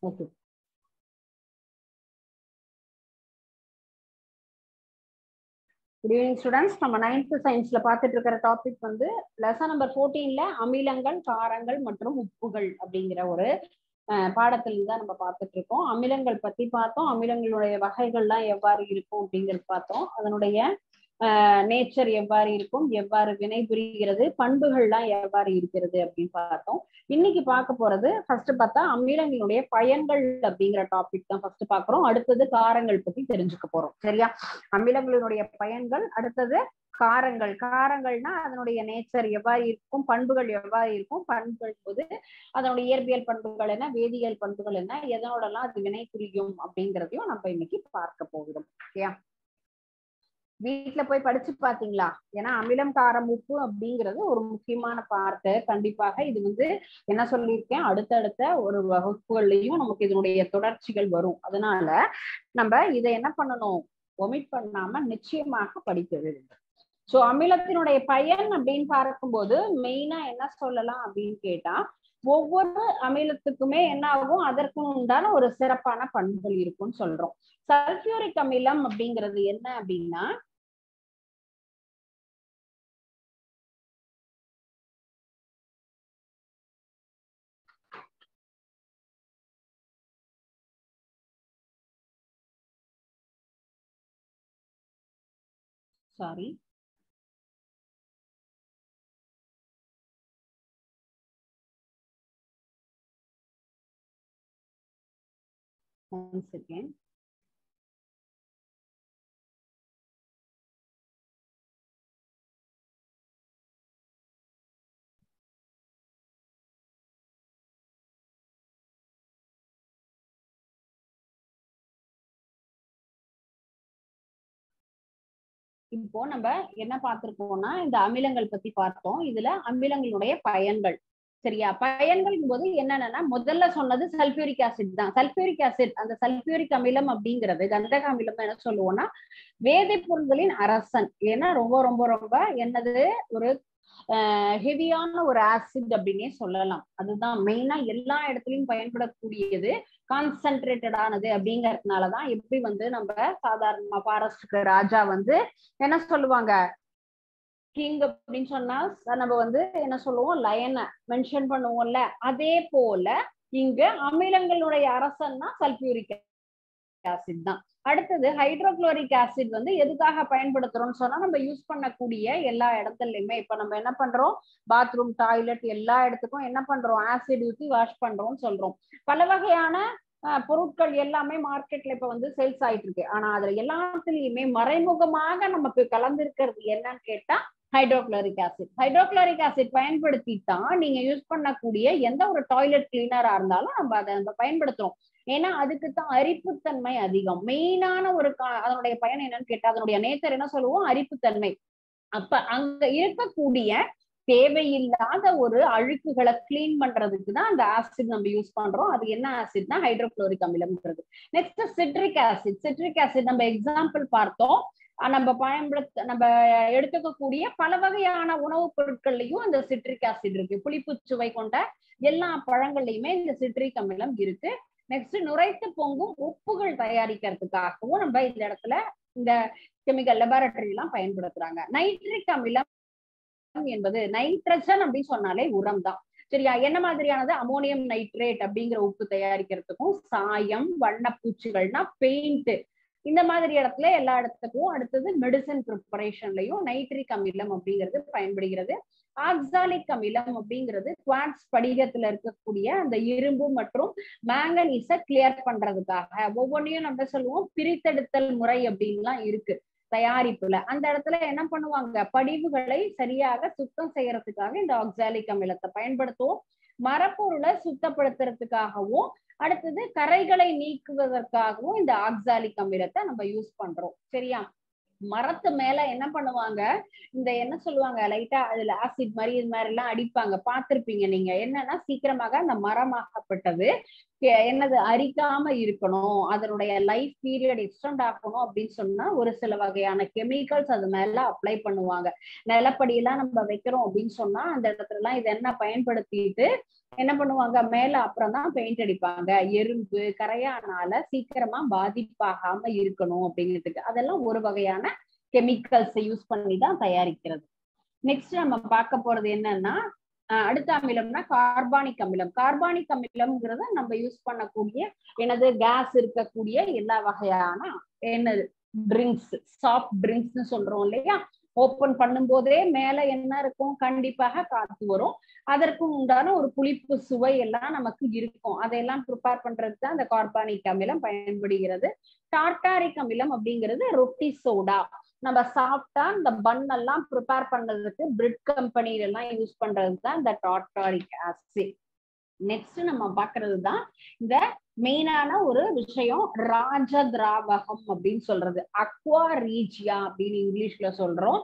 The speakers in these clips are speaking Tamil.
ஓகே. Good evening students. நம்ம 9th சயின்ஸ்ல பார்த்துட்டு இருக்கிற டாபிக் வந்து லெசன் நம்பர் 14ல அமிலங்கள், காரங்கள் மற்றும் உப்புகள் அப்படிங்கிற ஒரு பாடத்துல தான் நம்ம பார்த்துட்டு இருக்கோம். அமிலங்கள் பத்தி பார்த்தோம், அமிலங்களுடைய வகைகள்லாம் எவ்வாறு இருக்கும் அப்படிங்கிறது பார்த்தோம், அதனுடைய நேச்சர் எவ்வாறு இருக்கும், எவ்வாறு வினை புரிகிறது, பண்புகள்லாம் எவ்வாறு இருக்கிறது அப்படின்னு பார்த்தோம். இன்னைக்கு பார்க்க போறது ஃபர்ஸ்ட் பார்த்தா அமிலங்களுடைய பயன்கள் அப்படிங்கிற டாபிக் தான் ஃபர்ஸ்ட் பார்க்கிறோம். அடுத்தது காரங்கள் பத்தி தெரிஞ்சுக்க போறோம். சரியா? அமிலங்களுடைய பயன்கள், அடுத்தது காரங்கள். காரங்கள்னா அதனுடைய நேச்சர் எவ்வாறு இருக்கும், பண்புகள் எவ்வாறு இருக்கும், பண்புகள் போது அதனுடைய இயற்பியல் பண்புகள் என்ன, வேதியியல் பண்புகள் என்ன, எதனோடலாம் அது வினை புரியும் அப்படிங்கிறதையும் நம்ம இன்னைக்கு பார்க்க போகிறோம். ஓகேயா? வீட்டுல போய் படிச்சு பாத்தீங்களா? ஏன்னா அமிலம், காரம், உப்பு அப்படிங்கிறது ஒரு முக்கியமான பார்ட்டு. கண்டிப்பாக இது வந்து என்ன சொல்லியிருக்கேன், அடுத்தடுத்த ஒரு வகுப்புகள்லயும் நமக்கு இதனுடைய தொடர்ச்சிகள் வரும். அதனால நம்ம இதை என்ன பண்ணணும், ஒமிட் பண்ணாம நிச்சயமாக படிக்க வேண்டும். சோ அமிலத்தினுடைய பயன் அப்படின்னு பார்க்கும்போது மெயினா என்ன சொல்லலாம் அப்படின்னு கேட்டா, ஒவ்வொரு அமிலத்துக்குமே என்ன ஆகும், அதற்கு உண்டான ஒரு சிறப்பான பண்புகள் இருக்கும்னு சொல்றோம். சல்பியூரிக் அமிலம் அப்படிங்கிறது என்ன அப்படின்னா, சாரி, ஒன் செகண்ட். இப்போ நம்ம என்ன பார்த்திருக்கோம்னா, இந்த அமிலங்கள் பத்தி பார்த்தோம். இதுல அமிலங்களுடைய பயன்கள். சரியா? பயன்கள் போது என்னன்னா, முதல்ல சொன்னது சல்பியூரிக் ஆசிட் தான். சல்பியூரிக் ஆசிட், அந்த சல்பியூரிக் அமிலம் அப்படிங்கிறது, கந்தக அமிலம் என்ன சொல்லுவோம்னா வேதிப்பொருள்களின் அரசன். ஏன்னா ரொம்ப ரொம்ப ரொம்ப என்னது, ஒரு ஹெவியான ஒரு ஆசிட் அப்படின்னே சொல்லலாம். அதுதான் மெயினா எல்லா இடத்துலயும் பயன்படக்கூடியது, கான்சென்ட்ரேட்டட் ஆனது அப்படிங்கறதுனாலதான். எப்படி வந்து நம்ம சாதாரணமா ஃபாரஸ்டுக்கு ராஜா வந்து என்ன சொல்லுவாங்க, கிங் அப்படின்னு சொன்னா நம்ம வந்து என்ன சொல்லுவோம், லயனை மென்ஷன் பண்ணுவோம்ல. அதே போல இங்க அமிலங்களுடைய அரசன்னா சல்பியூரிக் ஆசிட் தான். அடுத்தது ஹைட்ரோகுளோரிக் ஆசிட் வந்து எதுக்காக பயன்படுத்துறோம்னு சொன்னா, நம்ம யூஸ் பண்ணக்கூடிய எல்லா இடத்துலயுமே இப்ப நம்ம என்ன பண்றோம், பாத்ரூம், டாய்லெட் எல்லா இடத்துக்கும் என்ன பண்றோம், ஆசிட் ஊத்தி வாஷ் பண்றோம்னு சொல்றோம். பல வகையான பொருட்கள் எல்லாமே மார்க்கெட்ல இப்ப வந்து சேல்ஸ் ஆயிட்டு இருக்கு. ஆனா அதுல எல்லாத்துலயுமே மறைமுகமாக நமக்கு கலந்திருக்கிறது என்னன்னு கேட்டா ஹைட்ரோகுளோரிக் ஆசிட். ஹைட்ரோகுளோரிக் ஆசிட் பயன்படுத்தி தான் நீங்க யூஸ் பண்ணக்கூடிய எந்த ஒரு டாய்லெட் கிளீனரா இருந்தாலும் நம்ம அதை நம்ம பயன்படுத்துறோம். ஏன்னா அதுக்கு தான் அரிப்புத்தன்மை அதிகம். மெயினான ஒரு அதனுடைய பயன் என்னன்னு கேட்டா, அதனுடைய நேச்சர் என்ன சொல்லுவோம், அரிப்புத்தன்மை. அப்ப அங்க இருக்கக்கூடிய தேவையில்லாத ஒரு அழுக்குகளை கிளீன் பண்றதுக்கு தான் அந்த ஆசிட் நம்ம யூஸ் பண்றோம். அது என்ன ஆசிட்னா ஹைட்ரோகுளோரிக் அமிலம்ங்கிறது. Next citric acid. Citric acid நம்ம எக்ஸாம்பிள் பார்த்தோம். நம்ம எடுத்துக்கக்கூடிய பல வகையான உணவுப் பொருட்கள்லயும் அந்த சிட்ரிக் ஆசிட் இருக்கு. புளிப்பு சுவை கொண்ட எல்லா பழங்கள்லயுமே இந்த சிட்ரிக் அமிலம் இருக்கு. நெக்ஸ்ட் நுரைத்து பொங்கும் உப்புகள் தயாரிக்கிறதுக்காகவும் நம்ம இந்த இடத்துல இந்த கெமிக்கல் லெபார்டரி எல்லாம் பயன்படுத்துறாங்க. நைட்ரிக் அமிலம் என்பது நைட்ரஜன் அப்படின்னு சொன்னாலே உரம் தான். சரியா? என்ன மாதிரியானது, அமோனியம் நைட்ரேட் அப்படிங்கிற உப்பு தயாரிக்கிறதுக்கும், சாயம், வண்ணப்பூச்சிகள்னா பெயிண்ட், இந்த மாதிரி இடத்துல எல்லா இடத்துக்கும். அடுத்தது மெடிசன் ப்ரிப்பரேஷன்லயும் நைட்ரிக் அமிலம் அப்படிங்கிறது பயன்படுகிறது. ஆக்சாலிக் அமிலம் அப்படிங்கிறது குவார்ட்ஸ் படிகத்துல இருக்கக்கூடிய அந்த இரும்பு மற்றும் மேங்கனீஸ கிளியர் பண்றதுக்காக. ஒவ்வொன்றையும் நம்ம சொல்லுவோம் பிரித்தெடுத்தல் முறை அப்படின்லாம் இருக்கு தயாரிப்புல. அந்த இடத்துல என்ன பண்ணுவாங்க, படிவுகளை சரியாக சுத்தம் செய்யறதுக்காக இந்த ஆக்சாலிக் அமிலத்தை பயன்படுத்துவோம். மரப்பொருளை சுத்தப்படுத்துறதுக்காகவும், அடுத்தது கரைகளை நீக்குவதற்காகவும் இந்த ஆக்சாலிக் அமிலத்தை நம்ம யூஸ் பண்றோம். சரியா? மரத்து மேல என்ன பண்ணுவாங்க, இந்த என்ன சொல்லுவாங்க, லைட்டா அதுல ஆசிட் மாதிரி இது மாதிரி எல்லாம் அடிப்பாங்க, பார்த்திருப்பீங்க நீங்க. என்னன்னா சீக்கிரமாக அந்த மரமாகப்பட்டது என்னது அரிக்காம இருக்கணும், அதனுடைய லைஃப் பீரியட் எக்ஸ்டெண்ட் ஆகணும் அப்படின்னு சொன்னா ஒரு சில வகையான கெமிக்கல்ஸ் அது மேல அப்ளை பண்ணுவாங்க. நிலப்படியெல்லாம் நம்ம வைக்கிறோம் அப்படின்னு சொன்னா அந்த இடத்துல எல்லாம் இது என்ன பயன்படுத்திட்டு என்ன பண்ணுவாங்க, மேல அப்புறம் தான் பெயிண்ட் அடிப்பாங்க. எறும்பு கரையானால சீக்கிரமா பாதிப்பாகாம இருக்கணும் அப்படிங்கிறதுக்கு அதெல்லாம் ஒரு வகையான கெமிக்கல்ஸ் யூஸ் பண்ணி தான் தயாரிக்கிறது. நெக்ஸ்ட் நம்ம பார்க்க போறது என்னன்னா, அடுத்த அமிலம்னா கார்பானிக் அமிலம். கார்பானிக் அமிலம்ங்கிறத நம்ம யூஸ் பண்ணக்கூடிய என்னது கேஸ் இருக்கக்கூடிய எல்லா வகையான என்னது ட்ரிங்க்ஸ், சாஃப்ட் ட்ரிங்க்ஸ்னு சொல்றோம் இல்லையா, ஓபன் பண்ணும் போதே மேல என்ன இருக்கும், கண்டிப்பாக காத்து வரும். அதற்கு உண்டான ஒரு புளிப்பு சுவை எல்லாம் நமக்கு இருக்கும். அதையெல்லாம் ப்ரிப்பேர் பண்றதுக்கு தான் இந்த கார்பானிக் அமிலம் பயன்படுகிறது. டார்டாரிக் அமிலம் அப்படிங்கிறது ரொட்டி சோடா. நம்ம சாப்பிட்டா இந்த பன் எல்லாம் ப்ரிப்பேர் பண்றதுக்கு பிரெட் கம்பெனில எல்லாம் யூஸ் பண்றது தான் இந்த டார்டாரிக் ஆசிட். நெக்ஸ்ட் நம்ம பாக்குறது தான் இந்த மெயினான ஒரு விஷயம், ராஜ திராவகம் அப்படின்னு சொல்றது, அக்வாரீஜியா அப்படின்னு இங்கிலீஷ்ல சொல்றோம்.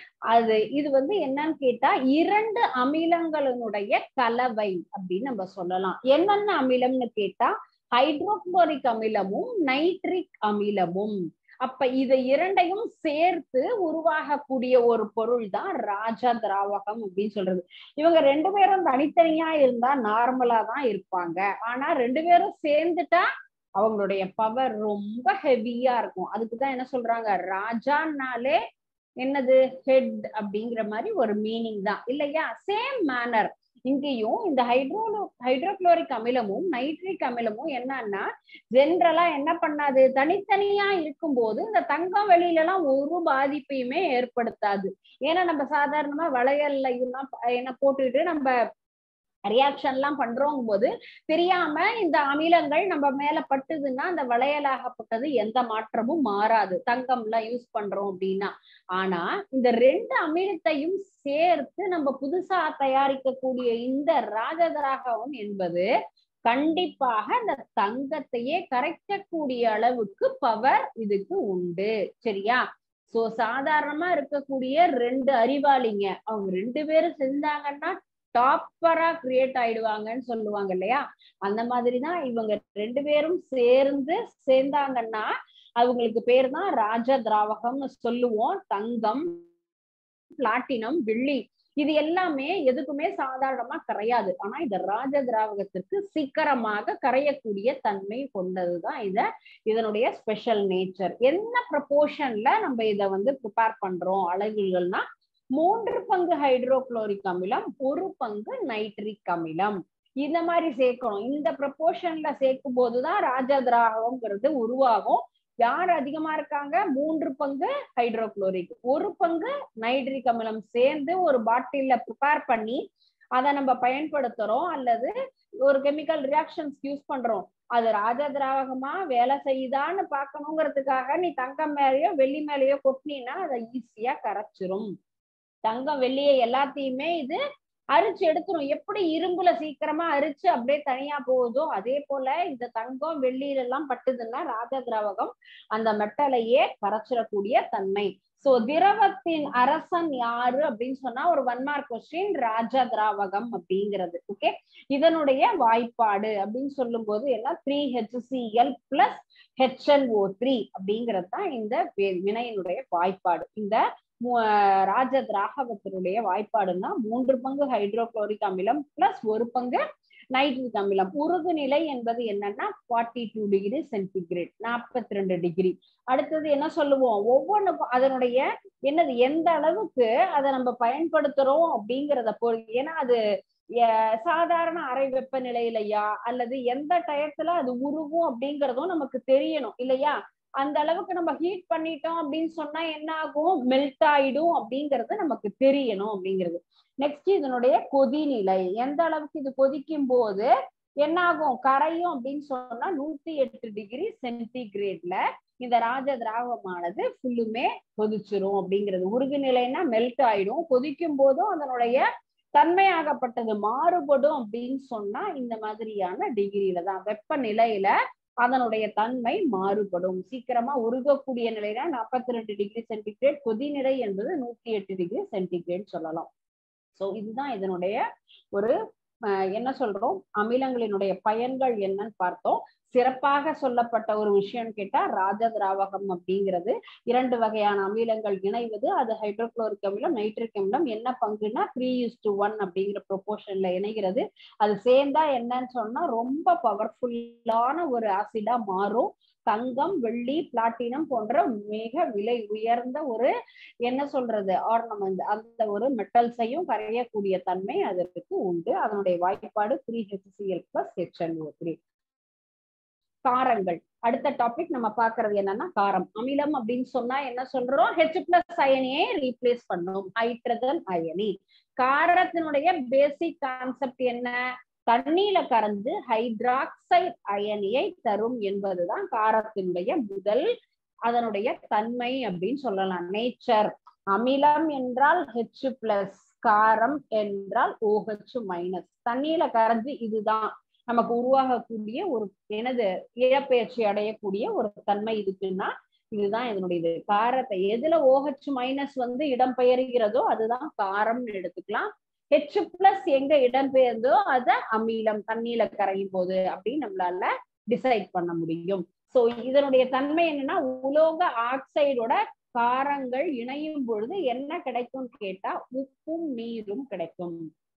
இது என்னன்னு கேட்டா 2 அமிலங்களினுடைய கலவை அப்படின்னு நம்ம சொல்லலாம். என்னென்ன அமிலம்னு கேட்டா ஹைட்ரோகுளோரிக் அமிலமும் நைட்ரிக் அமிலமும். அப்ப இதை இரண்டையும் சேர்த்து உருவாகக்கூடிய ஒரு பொருள் தான் ராஜ திராவகம் அப்படின்னு சொல்றது. இவங்க 2 பேரும் தனித்தனியா இருந்தா நார்மலா தான் இருப்பாங்க. ஆனா 2 பேரும் சேர்ந்துட்டா அவங்களுடைய பவர் ரொம்ப ஹெவியா இருக்கும். அதுக்குதான் என்ன சொல்றாங்க, ராஜானாலே என்னது ஹெட் அப்படிங்கிற மாதிரி ஒரு மீனிங் தான் இல்லையா. சேம் மேனர் இங்கேயும் இந்த ஹைட்ரோகுளோரிக் அமிலமும் நைட்ரிக் அமிலமும் என்னன்னா ஜென்ரலா என்ன பண்ணாது, தனித்தனியா இருக்கும்போது இந்த தங்கம் வெளியில எல்லாம் ஒரு பாதிப்பையுமே ஏற்படுத்தாது. ஏன்னா நம்ம சாதாரணமா வளையல்ல இதெல்லாம் என்ன போட்டுக்கிட்டு நம்ம ரியாக்ஷன் எல்லாம் பண்றோம் போது தெரியாம இந்த அமிலங்கள் நம்ம மேல பட்டுதுன்னா அந்த வளையலாகப்பட்டது எந்த மாற்றமும் மாறாது, தங்கம் எல்லாம் யூஸ் பண்றோம் அப்படின்னா. ஆனா இந்த 2 அமிலத்தையும் சேர்த்து நம்ம புதுசா தயாரிக்கக்கூடிய இந்த ராஜதிராகம் என்பது கண்டிப்பாக இந்த தங்கத்தையே கரைக்கக்கூடிய அளவுக்கு பவர் இதுக்கு உண்டு. சரியா. சோ சாதாரணமா இருக்கக்கூடிய 2 அறிவாளிங்க அவங்க 2 பேரும் செஞ்சாங்கன்னா டாப்பரா கிரியேட் ஆயிடுவாங்கன்னு சொல்லுவாங்க இல்லையா. அந்த மாதிரிதான் இவங்க 2 பேரும் சேர்ந்தாங்கன்னா அவங்களுக்கு பேர் தான் ராஜ திராவகம்னு சொல்லுவோம். தங்கம், பிளாட்டினம், வெள்ளி இது எல்லாமே எதுக்குமே சாதாரணமா கரையாது. ஆனா இந்த ராஜ திராவகத்திற்கு சீக்கிரமாக கரையக்கூடிய தன்மை கொண்டதுதான் இதனுடைய ஸ்பெஷல் நேச்சர். என்ன ப்ரொபோர்ஷன்ல நம்ம இதை ப்ரிப்பேர் பண்றோம் அளவுகள்னா 3 பங்கு ஹைட்ரோகுளோரிக் அமிலம், 1 பங்கு நைட்ரிக் அமிலம் இந்த மாதிரி சேர்க்கணும். இந்த ப்ரொபோர்ஷன்ல சேர்க்கும் போதுதான் ராஜ திராவகம்ங்கிறது உருவாகும். யார் அதிகமா இருக்காங்க, 3 பங்கு ஹைட்ரோகுளோரிக் 1 பங்கு நைட்ரிக் அமிலம் சேர்ந்து ஒரு பாட்டில்ல ப்ரிப்பேர் பண்ணி அதை நம்ம பயன்படுத்துறோம் அல்லது ஒரு கெமிக்கல் ரியாக்ஷன்ஸ் யூஸ் பண்றோம். அது ராஜ திராவகமா வேலை செய்யுதான்னு பார்க்கணுங்கிறதுக்காக நீ தங்கம் மேலேயோ வெள்ளி மேலேயோ கொட்டினா அதை ஈஸியா கரைச்சிரும். தங்கம் வெள்ளியை எல்லாத்தையுமே இது அரிச்சு எடுத்துரும். எப்படி இரும்புல சீக்கிரமா அரிச்சு அப்படியே தனியா போகுதோ அதே போல இந்த தங்கம் வெள்ளியில எல்லாம் பட்டுதுன்னா ராஜ திராவகம் அந்த மெட்டலையே கரைச்சிடக்கூடிய தன்மை. சோ திரவத்தின் அரசன் யாரு அப்படின்னு சொன்னா ஒரு 1 மார்க் கொஸ்டின், ராஜ திராவகம் அப்படிங்கிறது. ஓகே, இதனுடைய வாய்ப்பாடு அப்படின்னு சொல்லும் போது என்ன 3HCl + HNO3 அப்படிங்கிறது தான் இந்த வினையினுடைய வாய்ப்பாடு. இந்த ராஜ திராவகத்தினுடைய வாய்ப்பாடுன்னா 3 பங்கு ஹைட்ரோகுளோரிக் அமிலம் + 1 பங்கு நைட்ரிக் அமிலம். உருகு நிலை என்பது என்னன்னா 42 டிகிரி சென்டிகிரேட், 42 டிகிரி. அடுத்தது என்ன சொல்லுவோம், ஒவ்வொன்றுக்கும் அதனுடைய என்னது எந்த அளவுக்கு அதை நம்ம பயன்படுத்துறோம் அப்படிங்கிறத பொறுத்து. ஏன்னா அது சாதாரண அறை வெப்பநிலையிலையா அல்லது எந்த டயத்துல அது உருகும் அப்படிங்கிறதும் நமக்கு தெரியணும் இல்லையா. அந்த அளவுக்கு நம்ம ஹீட் பண்ணிட்டோம் அப்படின்னு சொன்னா என்ன ஆகும், மெல்ட் ஆயிடும் அப்படிங்கிறது நமக்கு தெரியணும் அப்படிங்கிறது. நெக்ஸ்ட் இதனுடைய கொதிநிலை, எந்த அளவுக்கு இது கொதிக்கும் போது என்ன ஆகும், கரையும் அப்படின்னு சொன்னா 108 டிகிரி சென்டிகிரேட்ல இந்த ராஜ திராவகமானது ஃபுல்லுமே கொதிச்சிரும் அப்படிங்கிறது. உருகு நிலைன்னா மெல்ட் ஆயிடும், கொதிக்கும் போதும் அதனுடைய தன்மையாகப்பட்டது மாறுபடும் அப்படின்னு சொன்னா இந்த மாதிரியான டிகிரியில தான் வெப்பநிலையில அதனுடைய தன்மை மாறுபடும். சீக்கிரமா உருகக்கூடிய நிலைனா 42 டிகிரி சென்டிகிரேட், கொதிநிலை என்பது 108 டிகிரி சென்டிகிரேட் சொல்லலாம். சோ இதுதான் இதனுடைய ஒரு என்ன சொல்றோம், அமிலங்களினுடைய பயன்கள் என்னன்னு பார்த்தோம். சிறப்பாக சொல்லப்பட்ட ஒரு விஷயம் கேட்டா ராஜ திராவகம் அப்படிங்கிறது 2 வகையான அமிலங்கள் இணைவது, அது ஹைட்ரோகுளோரிக் அமிலம், நைட்ரிக் அமிலம். என்ன பங்குன்னா 3:1 அப்படிங்கிற ப்ரொபோர்ஷன்ல இணைகிறது. அது சேர்ந்தா என்னன்னு சொன்னா ரொம்ப பவர்ஃபுல்லான ஒரு ஆசிடா மாறும். தங்கம், வெள்ளி, பிளாட்டினம் போன்ற மிக விலை உயர்ந்த ஒரு என்ன சொல்றது ஆர்னமெண்ட், அந்த ஒரு மெட்டல்ஸையும் கரையக்கூடிய தன்மை அதற்கு உண்டு. அதனுடைய வாய்ப்பாடு 3HCl+HNO3. காரங்கள் அடுத்த டாபிக் நம்ம பாக்குறது என்னன்னா காரம். அமிலம் அப்படின்னு சொன்னா என்ன சொல்றோம், H+ அயனியை ரீப்ளேஸ் பண்ணும், ஹைட்ரஜன் அயனி. காரத்தினுடைய பேசிக் கான்செப்ட் என்ன, தண்ணீல கலந்து ஹைட்ராக்சைடு அயனியை தரும் என்பதுதான் காரத்தினுடைய முதல் அதனுடைய தன்மை அப்படின்னு சொல்லலாம், நேச்சர். அமிலம் என்றால் H+, காரம் என்றால் OH-. தண்ணீல கரைஞ்சு இதுதான் நமக்கு உருவாகக்கூடிய ஒரு எனது இடப்பெயர்ச்சி அடையக்கூடிய ஒரு தன்மை இருக்குன்னா இதுதான் இதனுடைய இது. காரத்தை எதுல OH- வந்து இடம்பெயர்கிறதோ அதுதான் காரம்னு எடுத்துக்கலாம். H+ எங்க இடம்பெயர்ந்தோ அத அமிலம், தண்ணீல கரையும் போது அப்படின்னு நம்மளால டிசைட் பண்ண முடியும். சோ இதனுடைய தன்மை என்னன்னா, உலோக ஆக்சைடோட காரங்கள் இணையும் பொழுது என்ன கிடைக்கும் கேட்டா உப்பும் நீரும் கிடைக்கும்.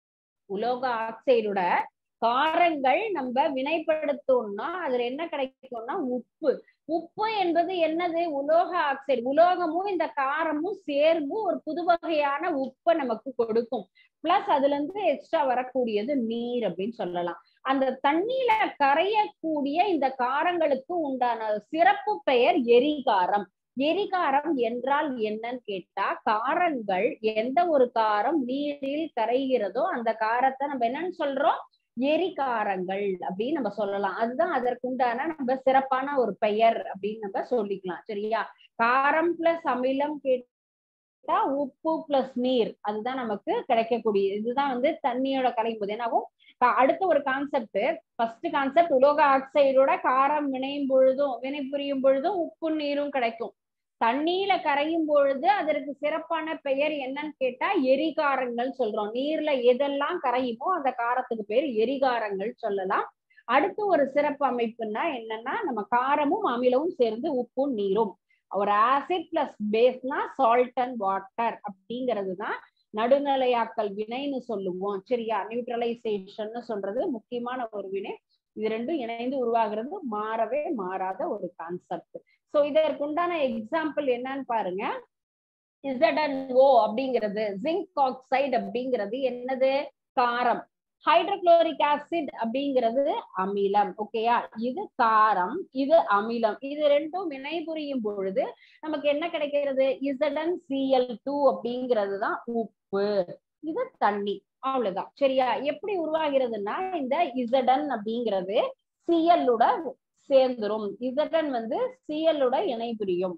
உலோக ஆக்சைடோட காரங்கள் நம்ம வினைப்படுத்தோம்னா அதுல என்ன கிடைக்கும்னா உப்பு. உப்பு என்பது என்னது, உலோக ஆக்சைடு. உலோகமும் இந்த காரமும் சேர்ந்து ஒரு புது வகையான உப்பை நமக்கு கொடுக்கும். பிளஸ் அதுல இருந்து எக்ஸ்ட்ரா வரக்கூடியது நீர் அப்படின்னு சொல்லலாம். அந்த தண்ணீல கரையக்கூடிய இந்த காரங்களுக்கு உண்டான சிறப்பு பெயர் எரிகாரம். எரிகாரம் என்றால் என்னன்னு கேட்டா, காரங்கள் எந்த ஒரு காரம் நீரில் கரைகிறதோ அந்த காரத்தை நம்ம என்னன்னு சொல்றோம், எரிகாரங்கள் அப்படின்னு நம்ம சொல்லலாம். அதுதான் அதற்குண்டான நம்ம சிறப்பான ஒரு பெயர் அப்படின்னு நம்ம சொல்லிக்கலாம். சரியா, காரம் பிளஸ் அமிலம் கேட்டா உப்பு பிளஸ் நீர், அதுதான் நமக்கு கிடைக்கக்கூடிய. இதுதான் வந்து தண்ணியோட கலையும் போது என்னாகும். அடுத்த ஒரு கான்செப்ட், ஃபர்ஸ்ட் கான்செப்ட் உலோக ஆக்சைடோட காரம் வினைபுரியும் பொழுதும் உப்பு நீரும் கிடைக்கும். தண்ணீல கரையும் பொழுது அதற்கு சிறப்பான பெயர் என்னன்னு கேட்டா எரிகாரங்கள் சொல்றோம். நீர்ல எதெல்லாம் கரையுமோ அந்த காரத்துக்கு பேர் எரிகாரங்கள் சொல்லலாம். அடுத்து ஒரு சிறப்பு அமைப்புன்னா என்னன்னா, நம்ம காரமும் அமிலமும் சேர்ந்து உப்பும் நீரும். ஒரு ஆசிட் பிளஸ் பேஸ்னா சால்ட் அண்ட் வாட்டர் அப்படிங்கிறது தான் நடுநிலையாக்கல் வினைன்னு சொல்லுவோம். சரியா, நியூட்ரலைசேஷன் சொல்றது முக்கியமான ஒரு வினை. இது ரெண்டும் இணைந்து உருவாகிறது மாறவே மாறாத ஒரு கான்செப்ட். சோ இதற்குண்டான எக்ஸாம்பிள் என்னன்னு பாருங்க. ZnO அப்படிங்கிறது ஜிங்க் ஆக்சைடு அப்படிங்கிறது என்னது, காரம். ஹைட்ரோகுளோரிக் ஆசிட் அப்படிங்கிறது அமிலம். ஓகேயா, இது காரம், இது அமிலம். இது ரெண்டும் வினைபுரியும் பொழுது நமக்கு என்ன கிடைக்கிறது, ZnCl2 அப்படிங்கிறது தான் உப்பு, இது தண்ணி. அவ்வளவுதான். சரியா, எப்படி உருவாகிறதுனா இந்த Zn அப்படிங்கிறது Cl உட சேர்ந்துரும். Zn வந்து Cl உட இணைபுரியும்.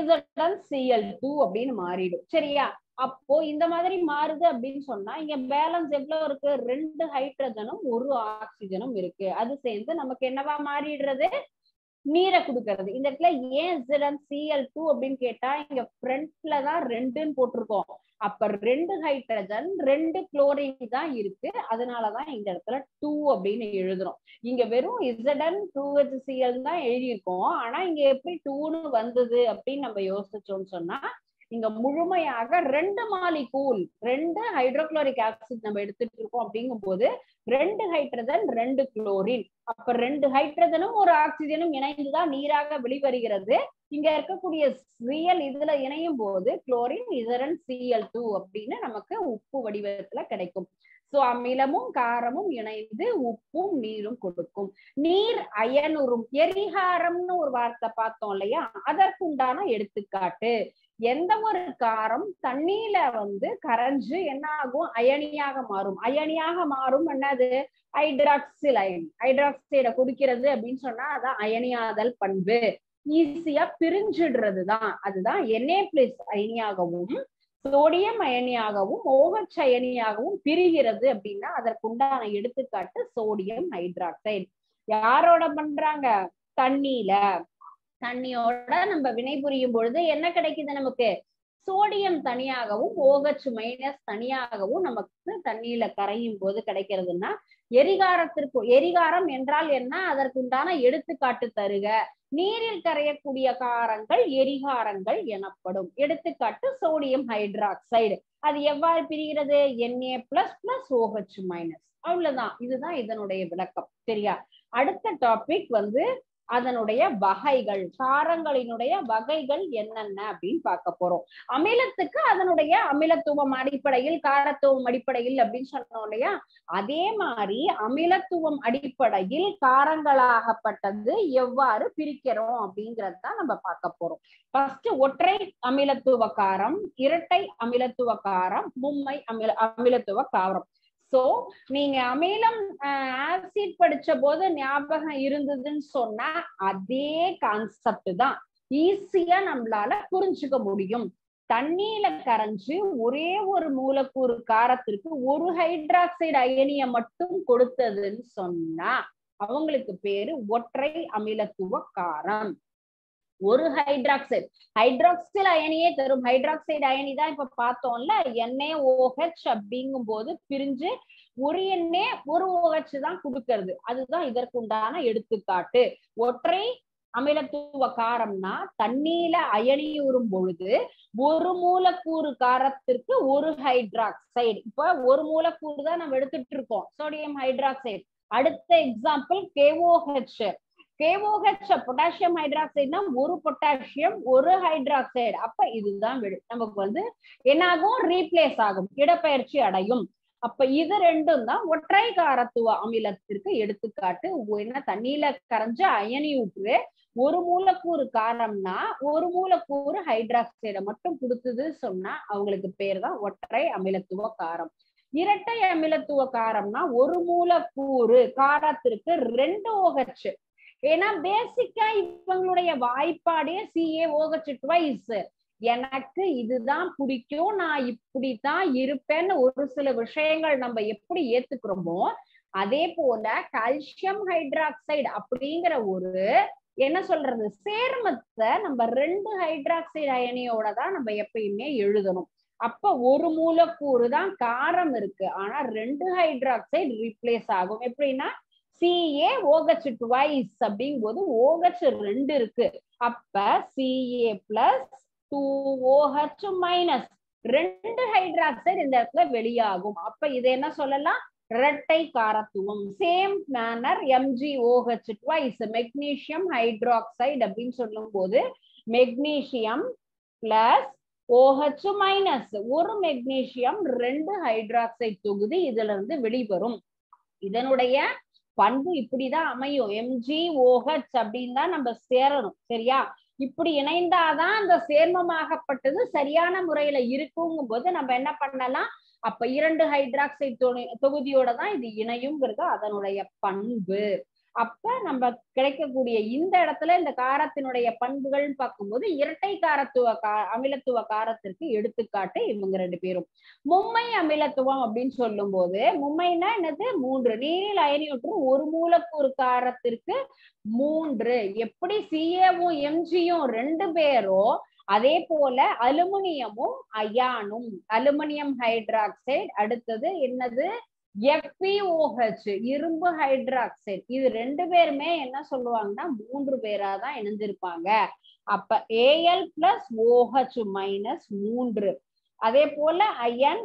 ZnCl2 அப்படின்னு மாறிடும். சரியா, அப்போ இந்த மாதிரி மாறுது அப்படின்னு சொன்னா இங்க பேலன்ஸ் எவ்வளவு இருக்கு, 2 ஹைட்ரஜனும் 1 ஆக்சிஜனும் இருக்கு. அது சேர்ந்து நமக்கு என்னவா மாறிடுறது, நீரை கொடுக்கறது. இந்த இடத்துல ஏன் ZnCl2 அப்படின்னு கேட்டா இங்க ஃப்ரண்ட்ல தான் 2ன்னு போட்டிருக்கோம். அப்ப 2 ஹைட்ரஜன் 2 குளோரின் தான் இருக்கு. அதனாலதான் இந்த இடத்துல 2 அப்படின்னு எழுதுறோம். இங்க வெறும் Zn2HCl தான் எழுதியிருக்கோம். ஆனா இங்க எப்படி 2ன்னு வந்தது அப்படின்னு நம்ம யோசிச்சோம்னு சொன்னா, இங்க முழுமையாக 2 மாலிகூல் 2 ஹைட்ரோகுளோரிக் ஆசிட் நம்ம எடுத்துட்டு இருக்கோம். அப்படிங்கும் போது 2 ஹைட்ரஜன் 2 குளோரின், அப்ப 2 ஹைட்ரஜனும் 1 ஆக்சிஜனும் இணைந்துதான் நீராக வெளிவருகிறது. இங்க இருக்கக்கூடிய Cl இதுல இணையும் போது குளோரின் ZnCl2 அப்படின்னு நமக்கு உப்பு வடிவத்துல கிடைக்கும். சோ அமிலமும் காரமும் இணைந்து உப்பும் நீரும் கொடுக்கும். நீர் அயனுறும். எரிகாரம்னு ஒரு வார்த்தை பார்த்தோம் இல்லையா, அதற்குண்டான எடுத்துக்காட்டு. எந்த ஒரு காரம் தண்ணீல வந்து கரைஞ்சு என்ன ஆகும், அயனியாக மாறும். அயனியாக மாறும் என்னது, ஹைட்ராக்சில் அயனி. ஹைட்ராக்சைட குடிக்கிறது அப்படின்னு சொன்னா அதான் அயனியாதல் பண்பு. ஈஸியா பிரிஞ்சிடுறதுதான். அதுதான் Na+ அயனியாகவும் சோடியம் அயனியாகவும் OH அயனியாகவும் பிரிகிறது அப்படின்னா அதற்குண்டான எடுத்துக்காட்டு சோடியம் ஹைட்ராக்சைடு. யாரோட பண்றாங்க, தண்ணியோட நம்ம வினைபுரியும் பொழுது என்ன கிடைக்குது நமக்கு? சோடியம் தனியாகவும் OH மைனஸ் தனியாகவும் நமக்கு தண்ணீர்ல கரையும் போது கிடைக்கிறதுன்னா எரிகாரம் என்றால் என்ன? அதற்குண்டான எடுத்துக்காட்டு தருக. நீரில் கரையக்கூடிய காரங்கள் எரிகாரங்கள் எனப்படும். எடுத்துக்காட்டு சோடியம் ஹைட்ராக்சைடு. அது எவ்வாறு பிரிகிறது? Na++OH-. அவ்வளவுதான். இதுதான் இதனுடைய விளக்கம். சரியா? அடுத்த டாபிக் அதனுடைய வகைகள், காரங்களினுடைய வகைகள் என்னென்ன அப்படின்னு பார்க்க போறோம். அமிலத்துக்கு அதனுடைய அமிலத்துவம் அடிப்படையில், காரத்துவம் அடிப்படையில் அப்படின்னு சொன்னோம் இல்லையா? அதே மாதிரி அமிலத்துவம் அடிப்படையில் காரங்களாகப்பட்டது எவ்வாறு பிரிக்கிறோம் அப்படிங்கறது தான் நம்ம பார்க்க போறோம். ஃபர்ஸ்ட் ஒற்றை அமிலத்துவ காரம், இரட்டை அமிலத்துவ காரம், மும்மை அமிலத்துவ காரம். சோ நீங்க அமிலம் ஆசிட் படிச்ச போது ஞாபகம் இருந்ததுன்னு சொன்னா அதே கான்செப்ட் தான் ஈஸியா நம்மளால புரிஞ்சுக்க முடியும். தண்ணீர்ல கரைஞ்சு ஒரே ஒரு மூலக்கூறு காரத்திற்கு ஒரு ஹைட்ராக்சைடு அயனியை மட்டும் கொடுத்ததுன்னு சொன்னா அவங்களுக்கு பேரு ஒற்றை அமிலத்துவ காரம். ஒரு ஹைட்ராக்சில் அயனியே தரும். ஹைட்ராக்சைடு அயனி தான் இப்ப பார்த்தோம்ல, NaOH அப்படிங்கும் போது பிரிஞ்சு ஒரு Na ஒரு OH தான் கொடுக்கிறது. அதுதான் இதற்குண்டான எடுத்துக்காட்டு. ஒற்றை அமிலத்துவ காரம்னா தண்ணீர்ல அயனியுறும் பொழுது ஒரு மூலக்கூறு காரத்திற்கு ஒரு ஹைட்ராக்சைடு. இப்ப ஒரு மூலக்கூறு தான் நம்ம எடுத்துட்டு இருக்கோம், சோடியம் ஹைட்ராக்சைடு. அடுத்த எக்ஸாம்பிள் KOH பொட்டாசியம் ஹைட்ராக்சைடுனா ஒரு பொட்டாசியம் ஒரு ஹைட்ராக்சைடு. அப்ப இதுதான் நமக்கு என்ன ஆகும்? ரீப்ளேஸ் ஆகும், இடப்பெயர்ச்சி அடையும். அப்ப இது ரெண்டும் தான் ஒற்றை காரத்துவ அமிலத்திற்கு எடுத்துக்காட்டு. என்ன? தண்ணீர்ல கரைஞ்ச அயனியூற்று ஒரு மூலக்கூறு காரம்னா ஒரு மூலக்கூறு ஹைட்ராக்சைடை மட்டும் கொடுத்தது சொன்னா அவங்களுக்கு பேர் தான் ஒற்றை அமிலத்துவ காரம். இரட்டை அமிலத்துவ காரம்னா ஒரு மூலக்கூறு காரத்திற்கு 2 OH. ஏன்னா பேசிக்கா இவங்களுடைய வாய்ப்பாடே CaOH ட்வைஸ். எனக்கு இதுதான் பிடிக்கும், நான் இப்படித்தான் இருப்பேன்னு ஒரு சில விஷயங்கள் நம்ம எப்படி ஏத்துக்கிறோமோ அதே போல கால்சியம் ஹைட்ராக்சைடு அப்படிங்கிற ஒரு என்ன சொல்றது சேர்மத்தை நம்ம 2 ஹைட்ராக்சைடு அயனியோட தான் நம்ம எப்பயுமே எழுதணும். அப்ப ஒரு மூலக்கூறு தான் காரம் இருக்கு, ஆனா 2 ஹைட்ராக்சைடு ரீப்ளேஸ் ஆகும். எப்படின்னா CaOH ட்வைஸ் அப்படிங்கும்போது OH 2 இருக்கு. அப்ப Ca+2OH- 2 ஹைட்ராக்சைடு இந்த இடத்துல வெளியாகும். அப்ப இது என்ன சொல்லலாம்? இரட்டை காரத்துவம். Same manner MgOH twice, magnesium hydroxide அப்படின்னு சொல்லும் போது மெக்னீசியம் பிளஸ் OH- ஒரு மெக்னீசியம் 2 ஹைட்ராக்சைடு தொகுதி இதுல இருந்து வெளிவரும். இதனுடைய பண்பு இப்படிதான் அமையும். MgOH அப்படின்னு தான் நம்ம சேரணும். சரியா? இப்படி இணைந்தாதான் அந்த சேர்மமாகப்பட்டது சரியான முறையில இருக்குங்கும் போது நம்ம என்ன பண்ணலாம்? அப்ப 2 ஹைட்ராக்சைடு தொகுதியோட தான் இது இணையுங்கிறது அதனுடைய பண்பு. அப்ப நம்ம கிடைக்கக்கூடிய இந்த இடத்துல இந்த காரத்தினுடைய பண்புகள் பார்க்கும்போது இரட்டை அமிலத்துவ காரத்திற்கு எடுத்துக்காட்டு இவங்க 2 பேரும். மும்மை அமிலத்துவம் அப்படின்னு சொல்லும் போது மும்மைன்னா என்னது? 3. நீரில் அயனியுற்று ஒரு மூலக்கூறு காரத்திற்கு 3. எப்படி Caவும் Mgயும் 2 பேரோ அதே போல அலுமினியமும் அயானும், அலுமினியம் ஹைட்ராக்சைடு, அடுத்தது என்னது? FeOH இரும்பு ஹைட்ராக்சைடு. இது 2 பேருமே என்ன சொல்லுவாங்கன்னா 3 பேரா தான் இணைஞ்சிருப்பாங்க. அப்ப Al+OH- 3. அதே போல அயன்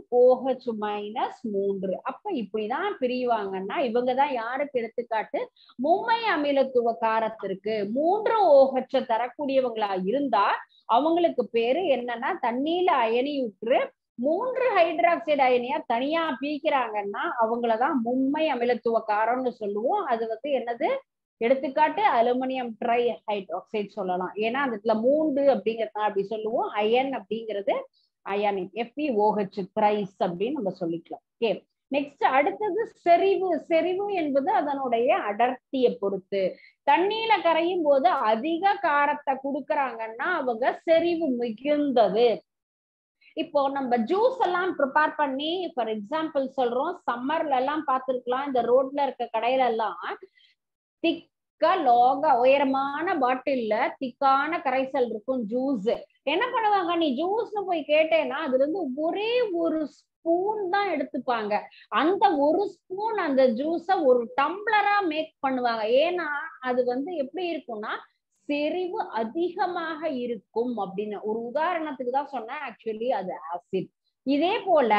OH- 3. அப்ப இப்படிதான் பிரிவாங்கன்னா இவங்கதான் யாருக்கு எடுத்துக்காட்டு? மும்மை அமிலத்துவ காரத்திற்கு 3 OH தரக்கூடியவங்களா இருந்தா அவங்களுக்கு பேரு என்னன்னா தண்ணீர்ல அயனியுற்று 3 ஹைட்ராக்சைடு அயனியா தனியா பிரிக்கிறாங்கன்னா அவங்களதான் மும்மை அமிலத்துவ காரம்னு சொல்லுவோம். அது என்னது? எடுத்துக்காட்டு அலுமினியம் ட்ரை ஹைட்ராக்சைடு சொல்லலாம். ஏன்னா அந்த இடத்துல 3 அப்படிங்கிறதுனால அப்படி சொல்லுவோம். அயன் அப்படிங்கிறது அயானிக் FeOH த்ரைஸ் அப்படின்னு நம்ம சொல்லிக்கலாம். ஓகே, நெக்ஸ்ட் அடுத்தது செறிவு. செறிவு என்பது அதனுடைய அடர்த்தியை பொறுத்து. தண்ணீர்ல கரையும் போது அதிக காரத்தை கொடுக்கறாங்கன்னா அவங்க செறிவு மிகுந்தது. இப்போ நம்ம ஜூஸ் எல்லாம் ப்ரிப்பேர் பண்ணி ஃபார் எக்ஸாம்பிள் சொல்றோம், சம்மர்ல எல்லாம் பார்த்திருக்கலாம், இந்த ரோட்ல இருக்க கடையில எல்லாம் திக்கா உயரமான பாட்டில்ல திக்கான கரைசல் இருக்கும் ஜூஸ். என்ன பண்ணுவாங்க, நீ ஜூஸ்னு போய் கேட்டேன்னா அதுல இருந்து ஒரே ஒரு ஸ்பூன் தான் எடுத்துப்பாங்க. அந்த ஒரு ஸ்பூன் அந்த ஜூஸ ஒரு டம்ளரா மேக் பண்ணுவாங்க. ஏன்னா அது எப்படி இருக்கும்னா செறிவு அதிகமாக இருக்கும் அப்படின்னு. ஒரு உதாரணத்துக்கு தான் சொன்னேன், ஆக்சுவலி அது ஆசிட். இதே போல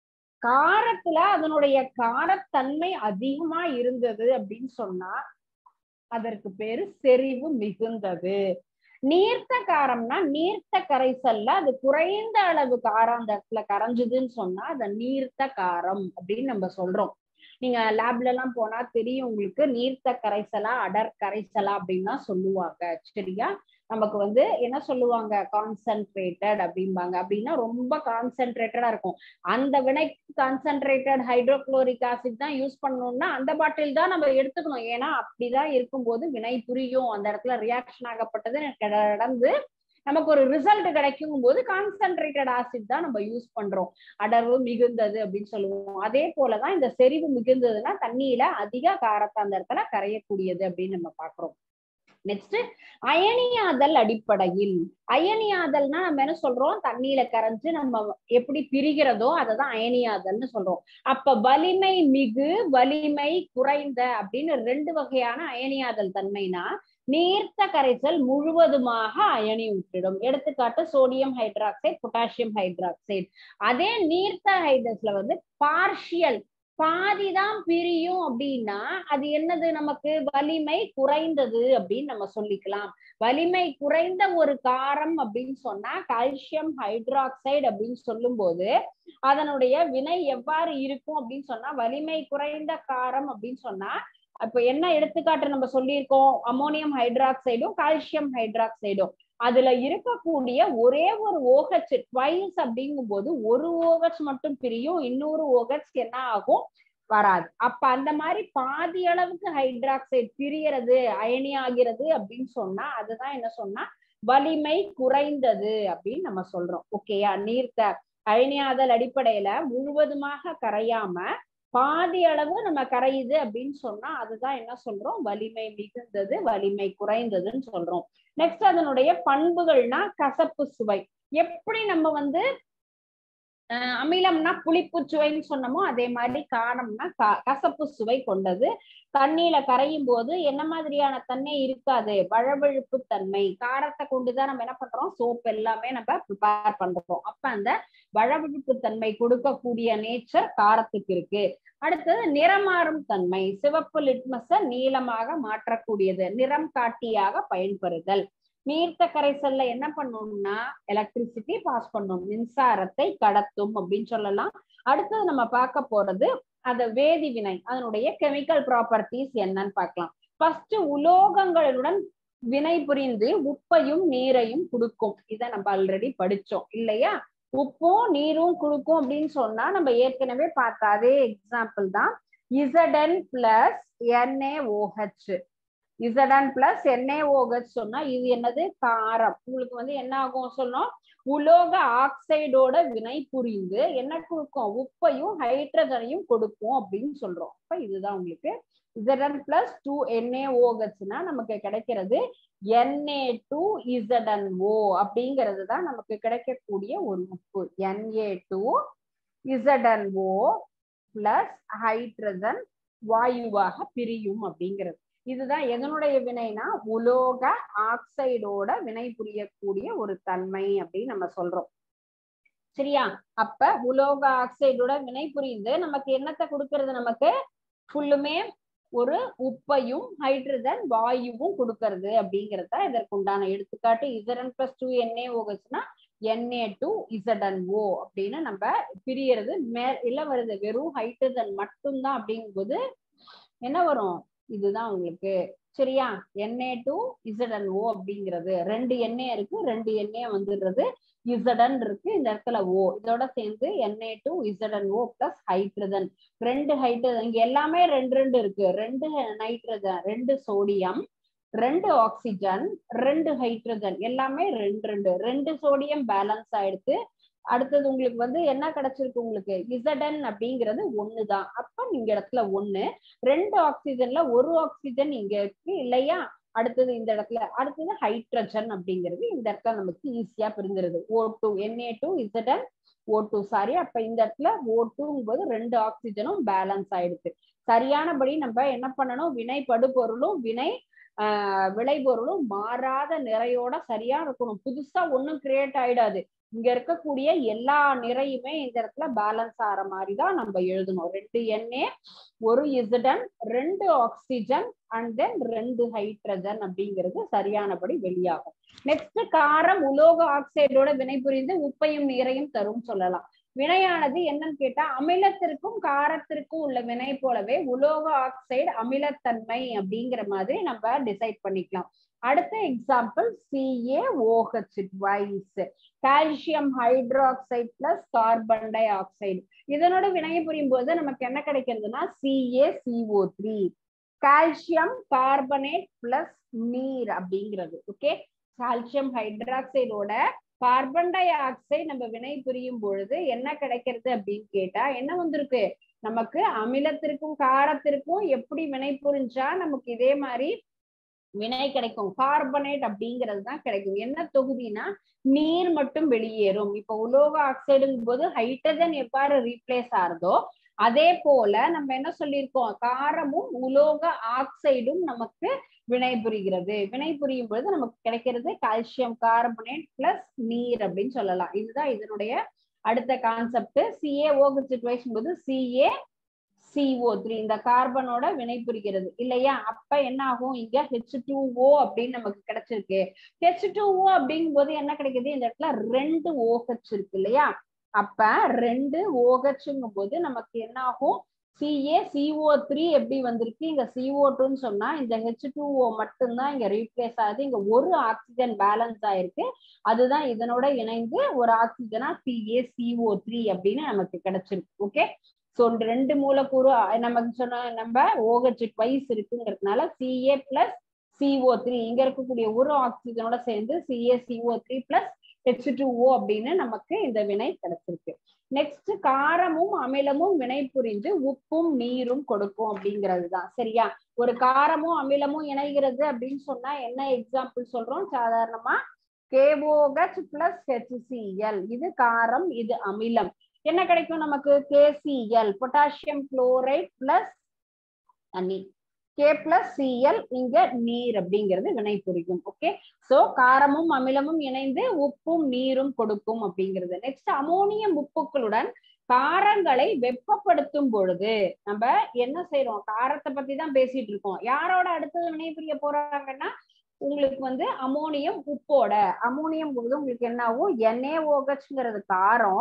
காரத்துல அதனுடைய காரத்தன்மை அதிகமா இருந்தது அப்படின்னு சொன்னா அதற்கு பேரு செறிவு மிகுந்தது. நீர்த்த காரம்னா நீர்த்த கரைசல்ல அது குறைந்த அளவு காரம் அந்த இடத்துல கரைஞ்சதுன்னு சொன்னா அத நீர்த்த காரம் அப்படின்னு நம்ம சொல்றோம். நீங்க லேப்ல எல்லாம் போனா தெரியும் உங்களுக்கு, நீர்த்த கரைசலா அடர் கரைசலா அப்படின்னா சொல்லுவாங்க. சரியா, நமக்கு என்ன சொல்லுவாங்க, கான்சென்ட்ரேட்டட் அப்படிம்பாங்க. அப்படின்னா ரொம்ப கான்சென்ட்ரேட்டடா இருக்கும். அந்த வினைக்கு கான்சென்ட்ரேட்டட் ஹைட்ரோகுளோரிக் ஆசிட் தான் யூஸ் பண்ணணும்னா அந்த பாட்டில் தான் நம்ம எடுத்துக்கணும். ஏன்னா அப்படிதான் இருக்கும்போது வினை புரியும், அந்த இடத்துல ரியாக்ஷன் ஆகப்பட்டது நடந்து நமக்கு ஒரு ரிசல்ட் கிடைக்கும் போது கான்சென்ட்ரேட்டட் ஆசிட் தான் நம்ம யூஸ் பண்றோம். அடர்வு மிகுந்தது அப்படின்னு சொல்லுவோம். அதே போலதான் இந்த செறிவு மிகுந்ததுன்னா தண்ணியில அதிக காரத்தை அந்த இடத்துல கரையக்கூடியது அப்படின்னு நம்ம பாக்குறோம். நெக்ஸ்ட், அயனியாதல் அடிப்படையில். அயனியாதல்னா நம்ம என்ன சொல்றோம், தண்ணியில கரைஞ்சு நம்ம எப்படி பிரிகிறதோ அததான் அயனியாதல்னு சொல்றோம். அப்ப வலிமை மிகு வலிமை குறைந்த அப்படின்னு ரெண்டு வகையான அயனியாதல் தன்மைனா நீர்த்த கரைசல் முழுவதுமாக அயனி விட்டுடும். எடுத்துக்காட்டு சோடியம் ஹைட்ராக்சைடு, பொட்டாசியம் ஹைட்ராக்சைடு. அதே நீர்த்த ஹைட்ரஸ்ல பார்ஷியல் பாதிதான் பிரியும் அப்படின்னா அது என்னது, நமக்கு வலிமை குறைந்தது அப்படின்னு நம்ம சொல்லிக்கலாம். வலிமை குறைந்த ஒரு காரம் அப்படின்னு சொன்னா கால்சியம் ஹைட்ராக்சைடு அப்படின்னு சொல்லும் போது அதனுடைய வினை எவ்வாறு இருக்கும் அப்படின்னு சொன்னா, வலிமை குறைந்த காரம் அப்படின்னு சொன்னா இப்ப என்ன எடுத்துக்காட்டு நம்ம சொல்லியிருக்கோம், அமோனியம் ஹைட்ராக்சைடும் கால்சியம் ஹைட்ராக்சைடும். அதுல இருக்கக்கூடிய ஒரே ஒரு OH ட்வைஸ் அப்படிங்கும் போது ஒரு OH மட்டும் பிரியும், இன்னொரு OH என்ன ஆகும், வராது. அப்ப அந்த மாதிரி பாதி அளவுக்கு ஹைட்ராக்சைடு பிரியறது அயனி ஆகிறது அப்படின்னு சொன்னா அதுதான் என்ன சொன்னா வலிமை குறைந்தது அப்படின்னு நம்ம சொல்றோம். ஓகேயா, நீர்த்த அயனியாதல் அடிப்படையில முழுவதுமாக கரையாம பாதி அளவு நம்ம கரையுது அப்படின்னு சொன்னா அதுதான் என்ன சொல்றோம், வலிமை மிகுந்தது வலிமை குறைந்ததுன்னு சொல்றோம். நெக்ஸ்ட், அதனுடைய பண்புகள்னா கசப்பு சுவை. எப்படி நம்ம அமிலம்னா புளிப்பு சுவைன்னு சொன்னமோ அதே மாதிரி காரம்னா கசப்பு சுவை கொண்டது. தண்ணியில கரையும் போது என்ன மாதிரியான தன்மை இருக்காது, வழவழுப்பு தன்மை. காரத்தை கொண்டுதான் நம்ம என்ன பண்றோம், சோப் எல்லாமே நம்ம ப்ரிப்பேர் பண்றோம். அப்ப அந்த வழவழுப்பு தன்மை கொடுக்கக்கூடிய நேச்சர் காரத்துக்கு இருக்கு. அடுத்தது நிறமாறும் தன்மை. சிவப்பு லிட்மஸ நீளமாக மாற்றக்கூடியது, நிறம் காட்டியாக பயன்பெறுதல். நீர்த்த கரைசல்ல என்ன பண்ணணும்னா எலக்ட்ரிசிட்டி பாஸ் பண்ணும், மின்சாரத்தை கடத்தும் அப்படின்னு சொல்லலாம். அடுத்தது நம்ம பார்க்க போறது அந்த வேதிவினை, அதனுடைய கெமிக்கல் ப்ராப்பர்ட்டிஸ் என்னன்னு பார்க்கலாம். ஃபர்ஸ்ட், உலோகங்களுடன் வினை புரிந்து உப்பையும் நீரையும் கொடுக்கும். இதை நம்ம ஆல்ரெடி படிச்சோம் இல்லையா, உப்பும் நீரும் கொடுக்கும் அப்படின்னு சொன்னா நம்ம ஏற்கனவே பார்த்த அதே எக்ஸாம்பிள் தான். Zn plus NaOH, Zn plus NaOH சொன்னா இது என்னது, காரம். உங்களுக்கு என்ன ஆகும் சொன்னோம், உலோக ஆக்சைடோட வினை புரிந்து என்ன கொடுக்கும், உப்பையும் ஹைட்ரஜனையும் கொடுக்கும் அப்படின்னு சொல்றோம். அப்ப இதுதான் உங்களுக்கு Zn plus 2NaOH நமக்கு கிடைக்கிறது Na2ZnO அப்படிங்கிறது தான் நமக்கு கிடைக்கக்கூடிய ஒரு உப்பு. Na2ZnO plus ஹைட்ரஜன் வாயுவாக பிரியும் அப்படிங்கிறது. இதுதான் எதனுடைய வினைனா உலோக ஆக்சைடோட வினை புரியக்கூடிய ஒரு தன்மை அப்படின்னு நம்ம சொல்றோம். சரியா, அப்ப உலோக ஆக்சைடோட வினை புரிந்து நமக்கு என்னத்தை கொடுக்கறது, நமக்கு ஃபுல்லுமே ஒரு உப்பையும் ஹைட்ரஜன் வாயுவும் கொடுக்கறது அப்படிங்கிறத இதற்குண்டான எடுத்துக்காட்டு. Zn plus 2NaOHனா Na2ZnO அப்படின்னு நம்ம பிரியறது இல்ல வருது, வெறும் ஹைட்ரஜன் மட்டும்தான் அப்படிங்கும்போது என்ன வரும், இதுதான் உங்களுக்கு. சரியா, Na2ZnO அப்படிங்கிறது ரெண்டு எண்ணெய் இருக்கு, ரெண்டு எண்ணெய் வந்துடுறது, Zn இருக்கு இந்த இடத்துல O, இதோட சேர்ந்து Na2ZnO பிளஸ் ஹைட்ரஜன். ரெண்டு ஹைட்ரஜன், இங்க எல்லாமே ரெண்டு ரெண்டு இருக்கு, ரெண்டு நைட்ரஜன், ரெண்டு சோடியம், ரெண்டு ஆக்சிஜன், ரெண்டு ஹைட்ரஜன், எல்லாமே ரெண்டு ரெண்டு. ரெண்டு சோடியம் பேலன்ஸ் ஆயிடுச்சு, அடுத்தது உங்களுக்கு வந்து என்ன கிடைச்சிருக்கு, உங்களுக்கு இசடன் அப்படிங்கிறது ஒண்ணுதான். அப்ப நீங்க இடத்துல ஒண்ணு, 2 ஆக்சிஜன்ல ஒரு ஆக்சிஜன் இங்க இருக்கு இல்லையா. அடுத்தது இந்த இடத்துல அடுத்தது ஹைட்ரஜன் அப்படிங்கிறது இந்த இடத்துல நமக்கு ஈஸியா பிரிஞ்சிருது. O2 Na2 இசடன் O2 sorry. அப்ப இந்த இடத்துல O2ங்கும்போது 2 ஆக்சிஜனும் பேலன்ஸ் ஆயிடுச்சு. சரியானபடி நம்ம என்ன பண்ணணும், வினை படுபொருளும் வினை விளைபொருளும் மாறாத நிறையோட சரியா இருக்கணும். புதுசா ஒண்ணும் கிரியேட் ஆயிடாது. இங்க இருக்கக்கூடிய எல்லா நிறையுமே இந்த இடத்துல பேலன்ஸ் ஆகிற மாதிரி தான் நம்ம எழுதணும். 2 Na, 1 இசடன், 2 ஆக்சிஜன் அண்ட் தென் 2 ஹைட்ரஜன் அப்படிங்கிறது சரியானபடி வெளியாகும். நெக்ஸ்ட் காரம் உலோக ஆக்சைடோட வினை புரிந்து உப்பையும் நீரையும் தரும் சொல்லலாம். வினையானது என்னன்னு கேட்டா அமிலத்திற்கும் காரத்திற்கும் உள்ள வினை போலவே உலோக ஆக்சைடு அமிலத்தன்மை அப்படிங்கிற மாதிரி நம்ம டிசைட் பண்ணிக்கலாம். அடுத்த example CaOH twice, calcium hydroxide plus carbon dioxide. இதனோட வினையை புரியும் போது நமக்கு என்ன கிடைக்கிறதுனா CaCO3, கால்சியம் கார்பனேட் பிளஸ் நீர் அப்படிங்கிறது. ஓகே, கால்சியம் ஹைட்ராக்சைடோட கார்பன் டை ஆக்சைடு நம்ம வினை புரியும் பொழுது என்ன கிடைக்கிறது அப்படின்னு கேட்டா என்ன வந்திருக்கு, நமக்கு அமிலத்திற்கும் காரத்திற்கும் எப்படி வினை புரிஞ்சா நமக்கு இதே மாதிரி வினை கிடைக்கும், கார்பனேட் அப்படிங்கிறது தான் கிடைக்கும். என்ன தொகுதினா நீர் மட்டும் வெளியேறும். இப்ப உலோக ஆக்சைடுங்கும் போது ஹைட்ரஜன் எவ்வாறு ரீப்ளேஸ் ஆகுதோ அதே போல நம்ம என்ன சொல்லியிருக்கோம், காரமும் உலோக ஆக்சைடும் நமக்கு வினை புரிகிறது. வினை புரியும் பொழுது நமக்கு கிடைக்கிறது கால்சியம் கார்பனேட் பிளஸ் நீர் அப்படின்னு சொல்லலாம். இதுதான் இதனுடைய அடுத்த கான்செப்ட். CaOH ட்வைஸ் போது CaCO3 இந்த கார்பனோட வினை புரிகிறது இல்லையா. அப்ப என்ன ஆகும், இங்க H2O அப்படின்னு நமக்கு கிடைச்சிருக்கு. H2O அப்படிங்கும் போது என்ன கிடைக்குது, இந்த இடத்துல 2 OH இருக்கு இல்லையா. அப்ப 2 OHங்கும் போது நமக்கு என்ன ஆகும், CaCO3 எப்படி வந்திருக்கு, இங்க CO2ன்னு சொன்னா இந்த H2O மட்டும்தான் இங்க ரீப்ளேஸ் ஆகுது. இங்க ஒரு ஆக்சிஜன் பேலன்ஸ் ஆயிருக்கு, அதுதான் இதனோட இணைந்து ஒரு ஆக்சிஜனா CaCO3 அப்படின்னு நமக்கு கிடைச்சிருக்கு. ஓகே, சோ 2 மூலக்கூறு நமக்கு சொன்ன நம்ம OH ட்வைஸ் இருக்குங்கிறதுனால Ca பிளஸ் CO3 இங்க இருக்கக்கூடிய ஒரு ஆக்சிஜனோட சேர்ந்து CaCO3 பிளஸ் H2O அப்படின்னு நமக்கு இந்த வினை கிடைச்சிருக்கு. நெக்ஸ்ட் காரமும் அமிலமும் வினை புரிஞ்சு உப்பும் நீரும் கொடுக்கும் அப்படிங்கிறது தான். சரியா, ஒரு காரமும் அமிலமும் இணைகிறது அப்படின்னு சொன்னா என்ன எக்ஸாம்பிள் சொல்றோம், சாதாரணமா KOH பிளஸ் HCl, இது காரம் இது அமிலம். என்ன கிடைக்கும் நமக்கு, KCl பொட்டாசியம் குளோரைட் பிளஸ் தண்ணி, K பிளஸ் Cl இங்க நீர் அப்படிங்கிறது வினை புரியும். ஓகே, சோ காரமும் அமிலமும் இணைந்து உப்பும் நீரும் கொடுக்கும் அப்படிங்கிறது. நெக்ஸ்ட் அமோனியம் உப்புக்களுடன் காரங்களை வெப்பப்படுத்தும் பொழுது நம்ம என்ன செய்யறோம், காரத்தை பத்தி தான் பேசிட்டு இருக்கோம். யாரோட அடுத்தது வினை புரிய போறாங்கன்னா உங்களுக்கு வந்து அமோனியம் உப்போட. அமோனியம் உங்களுக்கு என்ன ஆகும், NaOHங்கிறது காரம்,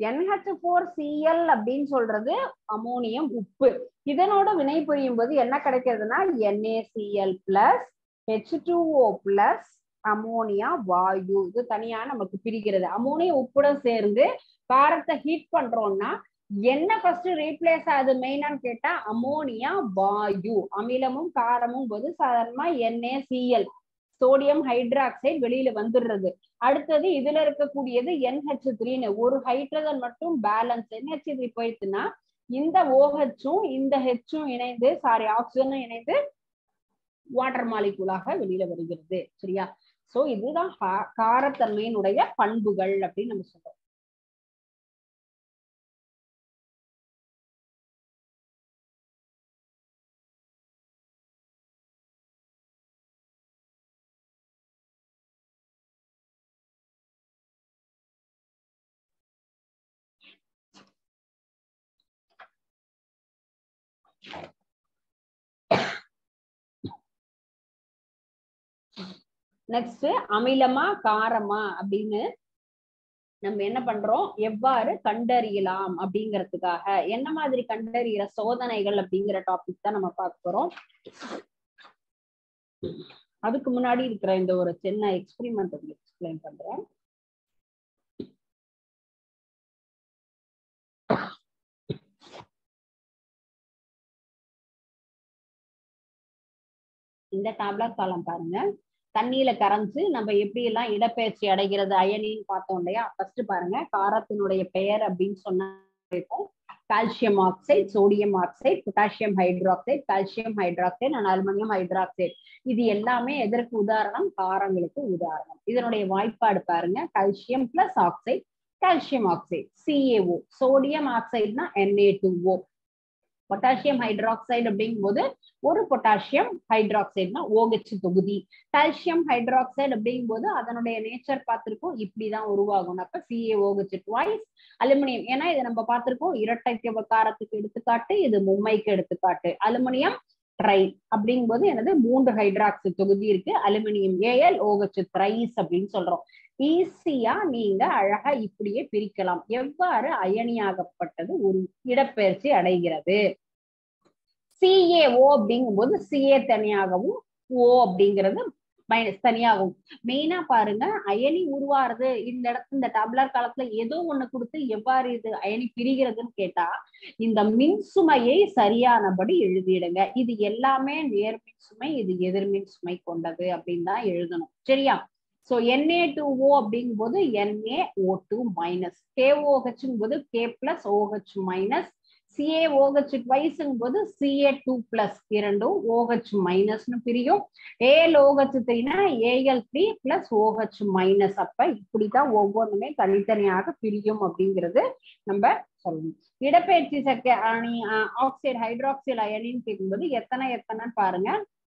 NH4Cl அப்படின்னு சொல்றது அமோனியம் உப்பு. இதனோட வினை புரியும் போது என்ன கிடைக்கிறதுனா NaCl plus H2O plus ammonia வாயு. இது தனியா நமக்கு பிரிக்கிறது. அமோனியா உப்புடன் சேர்ந்து காரத்தை ஹீட் பண்றோம்னா என்ன ஃபர்ஸ்ட் ரீப்ளேஸ் ஆகுது மெயினான்னு கேட்டா அமோனியா வாயு. அமிலமும் காரமும் போது சாதாரணமா NaCl சோடியம் ஹைட்ராக்சைடு வெளியில வந்துடுறது. அடுத்தது இதுல இருக்கக்கூடியது NH3ன்னு ஒரு ஹைட்ரஜன் மட்டும் பேலன்ஸ். NH3 போயிடுச்சுன்னா இந்த OHும் இந்த Hும் இணைந்து ஆக்சிஜனும் இணைந்து வாட்டர் மாலிகுலாக வெளியில வருகிறது. சரியா, சோ இதுதான் காரத்தன்மையினுடைய பண்புகள் அப்படின்னு நம்ம சொல்றோம். நெக்ஸ்ட் அமிலமா காரமா அப்படின்னு நம்ம என்ன பண்றோம், எவ்வாறு கண்டறியலாம் அப்படிங்கிறதுக்காக என்ன மாதிரி கண்டறிகிற சோதனைகள் அப்படிங்கிற டாபிக் தான் நம்ம பார்க்க போறோம். அதுக்கு முன்னாடி இருக்கிற இந்த ஒரு சின்ன எக்ஸ்பெரிமெண்ட் உங்களுக்கு எக்ஸ்பிளைன் பண்றேன். இந்த டேப்லெட் காலம் பாருங்க. தண்ணியில கரைஞ்சு நம்ம எப்படி எல்லாம் இடப்பெயர்ச்சி அடைகிறது அயனின்னு பார்த்தோம் இல்லையா. ஃபர்ஸ்ட் பாருங்க, காரத்தினுடைய பெயர் அப்படின்னு சொன்னா calcium oxide, sodium oxide, potassium hydroxide, calcium hydroxide and aluminium hydroxide. இது எல்லாமே எதற்கு உதாரணம்? காரங்களுக்கு உதாரணம். இதனுடைய வாய்ப்பாடு பாருங்க, calcium plus oxide, calcium oxide CaO, sodium ஆக்சைடுனா Na2O, பொட்டாசியம் ஹைட்ராக்சைடு அப்படிங்கும்போது ஒரு பொட்டாசியம் ஹைட்ராக்சைடுனா OH தொகுதி. கால்சியம் ஹைட்ராக்சைடு அப்படிங்கும்போது அதனுடைய நேச்சர் பார்த்திருக்கோம், இப்படிதான் உருவாகும். அப்ப CaOH ட்வைஸ். அலுமினியம், ஏன்னா இதை நம்ம பார்த்திருக்கோம், இரட்டை காரத்துக்கு எடுத்துக்காட்டு, இது மும்மைக்கு எடுத்துக்காட்டு. அலுமினியம் ட்ரை அப்படிங்கும்போது எனது 3 ஹைட்ராக்சைடு தொகுதி இருக்கு. அலுமினியம் AlOH த்ரைஸ் அப்படின்னு சொல்றோம். ஈஸியா நீங்க அழகா இப்படியே பிரிக்கலாம். எவ்வாறு அயனியாகப்பட்டது ஒரு இடப்பெயர்ச்சி அடைகிறது. CaO அப்படிங்கும்போது Ca தனியாகவும் O அப்படிங்கிறது மைனஸ் தனியாகும். மெயினா பாருங்க, அயனி உருவாருது இந்த இடத்துல, இந்த டப்ளர் காலத்துல ஏதோ ஒண்ணு கொடுத்து எவ்வாறு இது அயனி பிரிகிறதுன்னு கேட்டா இந்த மின்சுமையை சரியானபடி எழுதிடுங்க. இது எல்லாமே நேர்மின் சுமை, இது எதிர்மின் சுமை கொண்டது அப்படின்னு தான் எழுதணும். சரியா? சோ Na2O அப்படிங்கும்போது NaO2 மைனஸ், KOH போது K plus OH minus, CaOH ட்வைஸ்ங்கும்போது Ca2 பிளஸ், இரண்டும் OH மைனஸ்னு பிரியும். AlOH3னா Al3 பிளஸ் OH மைனஸ். அப்ப இப்படிதான் ஒவ்வொன்றுமே தனித்தனியாக பிரியும் அப்படிங்கிறது நம்ம சொல்லணும். இடப்பெயர்ச்சி சர்க்கை அணி ஆக்சைடு ஹைட்ராக்சைடு அயனின்னு கேட்கும்போது எத்தனைன்னு பாருங்க.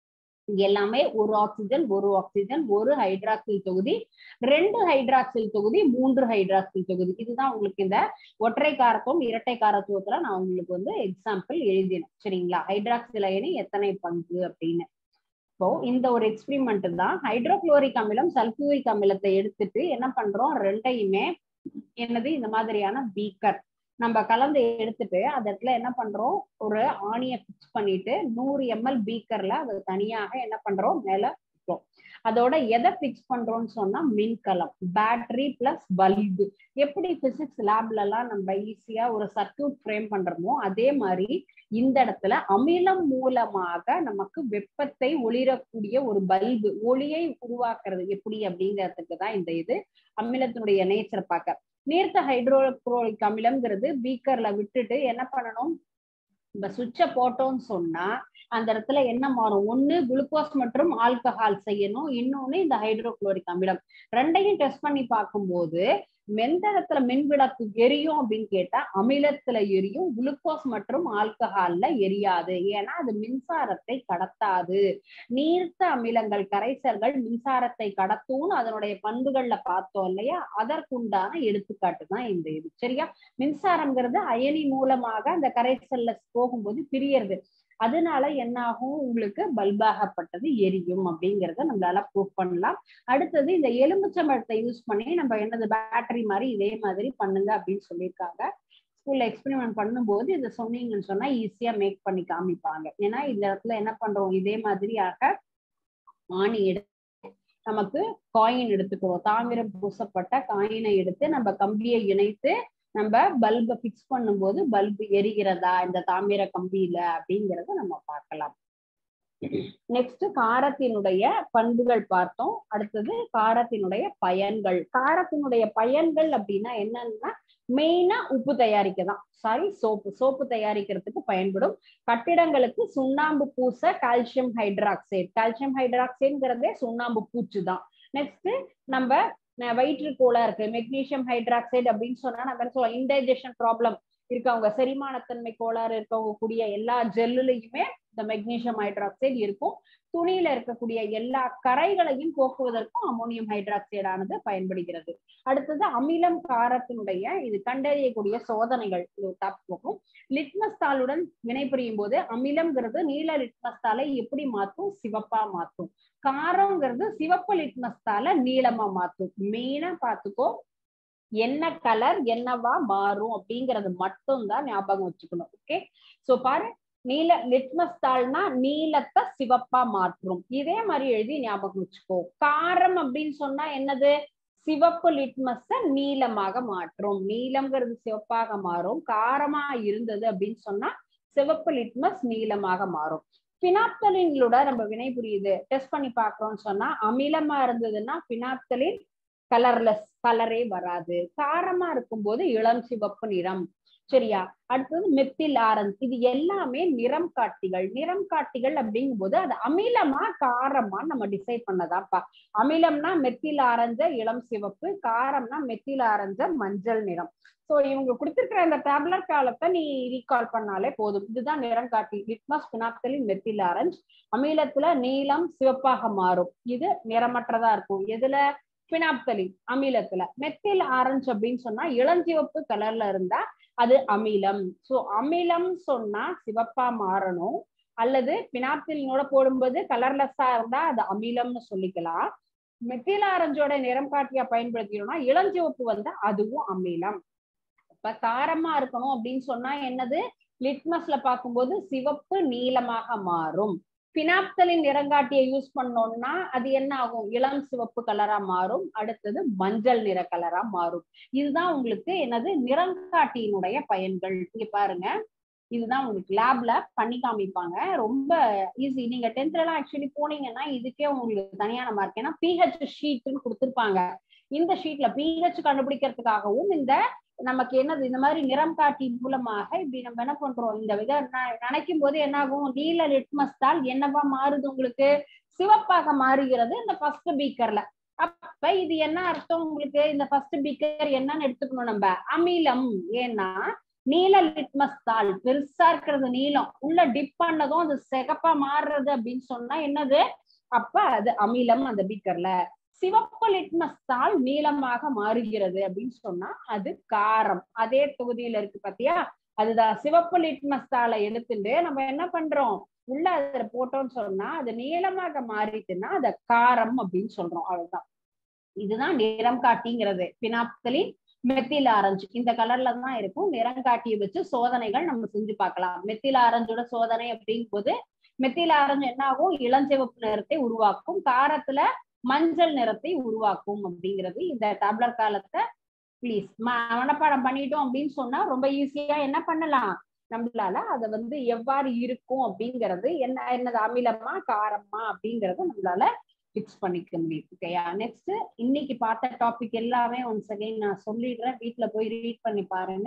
எல்லாமே ஒரு ஆக்சிஜன் ஒரு ஹைட்ராக்சில் தொகுதி, 2 ஹைட்ராக்சில் தொகுதி, 3 ஹைட்ராக்சில் தொகுதி. இதுதான் உங்களுக்கு இந்த ஒற்றை காரத்துவம் இரட்டை காரத்துவத்துல நான் உங்களுக்கு வந்து எக்ஸாம்பிள் எழுதினேன். சரிங்களா? ஹைட்ராக்சில் அயனி எத்தனை பங்கு அப்படின்னு. இப்போ இந்த ஒரு எக்ஸ்பிரிமெண்ட் தான். ஹைட்ரோகுளோரிக் அமிலம் சல்பூரிக் அமிலத்தை எடுத்துட்டு என்ன பண்றோம், ரெண்டையுமே என்னது இந்த மாதிரியான பீக்கர் நம்ம கலந்து எடுத்துட்டு அந்த இடத்துல என்ன பண்றோம், ஒரு ஆணியை பிக்ஸ் பண்ணிட்டு 100 ml பீக்கர்ல அது தனியாக என்ன பண்றோம் மேல வைக்கிறோம். அதோட எதை பிக்ஸ் பண்றோம்னு சொன்னா மின்கலம், பேட்டரி பிளஸ் பல்பு. எப்படி பிசிக்ஸ் லேப்ல எல்லாம் நம்ம ஈஸியா ஒரு சர்க்யூட் ஃப்ரேம் பண்றோமோ அதே மாதிரி இந்த இடத்துல அமிலம் மூலமாக நமக்கு வெப்பத்தை ஒளிரக்கூடிய ஒரு பல்பு, ஒளியை உருவாக்குறது எப்படி அப்படிங்கிறதுக்கு தான் இந்த இது. அமிலத்தினுடைய நேச்சர் பார்க்க நீர்த்த ஹைட்ரோகுளோரிக் அமிலம்ங்கிறது பீக்கர்ல விட்டுட்டு என்ன பண்ணணும், நம்ம சுவிட்சை போட்டோம்னு சொன்னா அந்த இடத்துல என்ன மாறும், ஒண்ணு குளுக்கோஸ் மற்றும் ஆல்கஹால் செய்யணும், இன்னொன்னு இந்த ஹைட்ரோகுளோரிக் அமிலம். ரெண்டையும் டெஸ்ட் பண்ணி பார்க்கும்போது எந்த இடத்துல மின்விளக்கு எரியும் அப்படின்னு கேட்டா அமிலத்துல எரியும், குளுக்கோஸ் மற்றும் ஆல்கஹால்ல எரியாது. ஏன்னா அது மின்சாரத்தை கடத்தாது. நீர்த்த அமிலங்கள் கரைசல்கள் மின்சாரத்தை கடத்தும்னு அதனுடைய பண்புகள்ல பார்த்தோம் இல்லையா, அதற்குண்டான எடுத்துக்காட்டு தான் இந்த இது. சரியா? மின்சாரம்ங்கிறது அயனி மூலமாக அந்த கரைசல்ல போகும்போது பிரியறது, அதனால என்ன ஆகும், உங்களுக்கு பல்பாகப்பட்டது எரியும் அப்படிங்கிறத நம்மளால ப்ரூவ் பண்ணலாம். அடுத்தது இந்த எலுமிச்சம்பழத்தை யூஸ் பண்ணி நம்ம என்னது பேட்டரி மாதிரி இதே மாதிரி பண்ணுங்க அப்படின்னு சொல்லியிருக்காங்க. ஸ்கூல்ல எக்ஸ்பெரிமெண்ட் பண்ணும்போது இதை சொன்னீங்கன்னு சொன்னா ஈஸியா மேக் பண்ணி காமிப்பாங்க. ஏன்னா இந்த இடத்துல என்ன பண்றோம், இதே மாதிரியாக ஆணி எடுத்து நமக்கு காயின் எடுத்துக்கிறோம், தாமிரம் பூசப்பட்ட காயினை எடுத்து நம்ம கம்பியை இணைத்து நம்ம பல்பை பிக்ஸ் பண்ணும்போது பல்பு எரிகிறதா இந்த தாமிர கம்பியில அப்படிங்கிறத நம்ம பார்க்கலாம். நெக்ஸ்ட் காரத்தினுடைய பண்புகள் பார்த்தோம். அடுத்தது காரத்தினுடைய பயன்கள். காரத்தினுடைய பயன்கள் அப்படின்னா என்னன்னா மெயினா உப்பு தயாரிக்கதான், சோப்பு தயாரிக்கிறதுக்கு பயன்படும். கட்டிடங்களுக்கு சுண்ணாம்பு பூச கால்சியம் ஹைட்ராக்சைடுங்கிறதே சுண்ணாம்பு பூச்சு தான். நெக்ஸ்ட் நம்ம வயிற்றுக்கோளா இருக்கு, மெக்னீசியம் ஹைட்ராக்சைடு அப்படின்னு சொன்னா நம்ம சொல்லுவோம் இன்டைஜஷன் ப்ராப்ளம் இருக்கவங்க, செரிமானத்தன்மை கோளாறு இருக்கவங்க கூடிய எல்லா ஜெல்லுலையுமே இந்த மெக்னீசியம் ஹைட்ராக்சைடு இருக்கும். துணியில இருக்கக்கூடிய எல்லா கரைகளையும் போக்குவதற்கும் அமோனியம் ஹைட்ராக்சைடு ஆனது பயன்படுகிறது. அடுத்தது அமிலம் காரத்தினுடைய இது கண்டறியக்கூடிய சோதனைகள் போகும். லிட்மஸ் தாளுடன் வினைபுரியும் போது அமிலம்ங்கிறது நீல லிட்மஸ் தாளை எப்படி மாற்றும், சிவப்பா மாற்றும். காரம்ங்கிறது சிவப்பு லிட்மஸ் தாளை நீளமா மாற்றும். மெயினா பார்த்துக்கோ, என்ன கலர் என்னவா மாறும் அப்படிங்கறது மட்டும் தான் ஞாபகம் வச்சுக்கணும். ஓகே, சோ பாரு, நீல லிட்மஸ் தாள்னா நீலத்தை சிவப்பா மாற்றும். இதே மாதிரி எழுதி ஞாபகம் வச்சுக்கோ. காரம் அப்படின்னு சொன்னா என்னது, சிவப்பு லிட்மஸ நீலமாக மாற்றும். நீலம்ங்கிறது சிவப்பாக மாறும், காரமா இருந்தது அப்படின்னு சொன்னா சிவப்பு லிட்மஸ் நீலமாக மாறும். பினாப்தலின்களோட நம்ம வினை புரியுது டெஸ்ட் பண்ணி பாக்குறோம்னு சொன்னா அமிலமா இருந்ததுன்னா பினாப்தலின் கலர்லெஸ், கலரே வராது. காரமா இருக்கும்போது இளம் சிவப்பு நிறம். சரியா? அடுத்தது மெத்தில் ஆரஞ்சு. இது எல்லாமே நிறம் காட்டிகள். நிறம் காட்டிகள் அப்படிங்கும் போது அது அமிலமா காரமா நம்ம டிசைட் பண்ணதாப்பா. அமிலம்னா மெத்தில் ஆரஞ்ச இளம் சிவப்பு, காரம்னா மெத்தில் ஆரஞ்ச மஞ்சள் நிறம். சோ இவங்க கொடுத்திருக்கிற இந்த டேப்லெட் காலத்தை நீ ரீகால் பண்ணாலே போதும். இதுதான் நிறம் காட்டி. Litmus, phenolphthalein, methyl orange. அமிலத்துல நீலம் சிவப்பாக மாறும். இது நிறமற்றதா இருக்கும். எதுல? பினாப்தலின் அமிலத்துல. மெத்தில் ஆரஞ்சு அப்படின்னு சொன்னா இளஞ்சிவப்பு கலர்ல இருந்தா அது அமிலம். சோ அமிலம் சொன்னா சிவப்பா மாறணும், அல்லது பினாப்தலினோட போடும்போது கலர்லெஸ்ஸா இருந்தா அது அமிலம்னு சொல்லிக்கலாம். மெத்தில் ஆரஞ்சோட நிறம் காட்டியா பயன்படுத்தினோம்னா இளஞ்சிவப்பு வந்தா அதுவும் அமிலம். இப்ப காரமா இருக்கணும் அப்படின்னு சொன்னா என்னது? லிட்மஸ்ல பார்க்கும்போது சிவப்பு நீலமாக மாறும். பினாப்தலின் நிறங்காட்டியை யூஸ் பண்ணோம்னா அது என்ன ஆகும்? இளம் சிவப்பு கலரா மாறும். அடுத்தது மஞ்சள் நிற கலரா மாறும். இதுதான் உங்களுக்கு என்னது நிறங்காட்டியினுடைய பயன்கள். இங்க பாருங்க, இதுதான் உங்களுக்கு லேப்ல பண்ணி காமிப்பாங்க. ரொம்ப ஈஸி. நீங்க 10th எல்லாம் ஆக்சுவலி போனீங்கன்னா இதுக்கே உங்களுக்கு தனியான மார்க். ஏன்னா பிஹெச் ஷீட்னு கொடுத்துருப்பாங்க. இந்த ஷீட்ல பிஹெச் கண்டுபிடிக்கிறதுக்காகவும் இந்த நமக்கு என்னது இந்த மாதிரி நிறம் காட்டி மூலமாக இப்படி நம்ம என்ன பண்றோம், இந்த வித நினைக்கும் போது என்ன ஆகும்? நீல லிட்மஸ் தாள் என்னவா மாறுது? உங்களுக்கு சிவப்பாக மாறுகிறது இந்த ஃபர்ஸ்ட் பீக்கர்ல. அப்ப இது என்ன அர்த்தம் உங்களுக்கு? இந்த ஃபர்ஸ்ட் பீக்கர் என்னன்னு எடுத்துக்கணும் நம்ம? அமிலம். ஏன்னா நீல லிட்மஸ் தாள் பெருசா இருக்கிறது நீலம், உள்ள டிப் பண்ணதும் அது சிகப்பா மாறுறது அப்படின்னு சொன்னா என்னது? அப்ப அது அமிலம் அந்த பீக்கர்ல. சிவப்பு லிட்மஸ் தாள் நீளமாக மாறுகிறது அப்படின்னு சொன்னா அது காரம். அதே தொகுதியில இருக்கு பாத்தியா? அதுதான் சிவப்பு லிட்மஸ் தாளை எடுத்துட்டு நம்ம என்ன பண்றோம்? உள்ள அதுல போட்டோம்னு சொன்னா அது நீளமாக மாறிட்டுன்னா அத காரம் அப்படின்னு சொல்றோம். அவ்வளவுதான். இதுதான் நிறம் காட்டிங்கிறது. பினாப்தலின், மெத்தில் ஆரஞ்சு இந்த கலர்ல தான் இருக்கும். நிறங்காட்டியை வச்சு சோதனைகள் நம்ம செஞ்சு பார்க்கலாம். மெத்தில் ஆரஞ்சோட சோதனை அப்படிங்கும் போது மெத்தில் ஆரஞ்சு என்ன ஆகும்? இளஞ்சிவப்பு நிறத்தை உருவாக்கும், காரத்துல மஞ்சள் நிறத்தை உருவாக்கும் அப்படிங்கிறது. இந்த டேப்லெட் காலத்தை பிளீஸ் மனப்பாடம் பண்ணிட்டோம் அப்படின்னு சொன்னா ரொம்ப ஈஸியா என்ன பண்ணலாம் நம்மளால அதை வந்து எவ்வாறு இருக்கும் அப்படிங்கிறது, என்னது அமிலமா காரமா அப்படிங்கறது நம்மளால பிக்ஸ் பண்ணிக்க முடியும். ஓகேயா? நெக்ஸ்ட் இன்னைக்கு பார்த்த டாபிக் எல்லாமே ஒன்ஸ் அகைன் நான் சொல்லிடுறேன். வீட்டுல போய் ரீட் பண்ணி பாருங்க.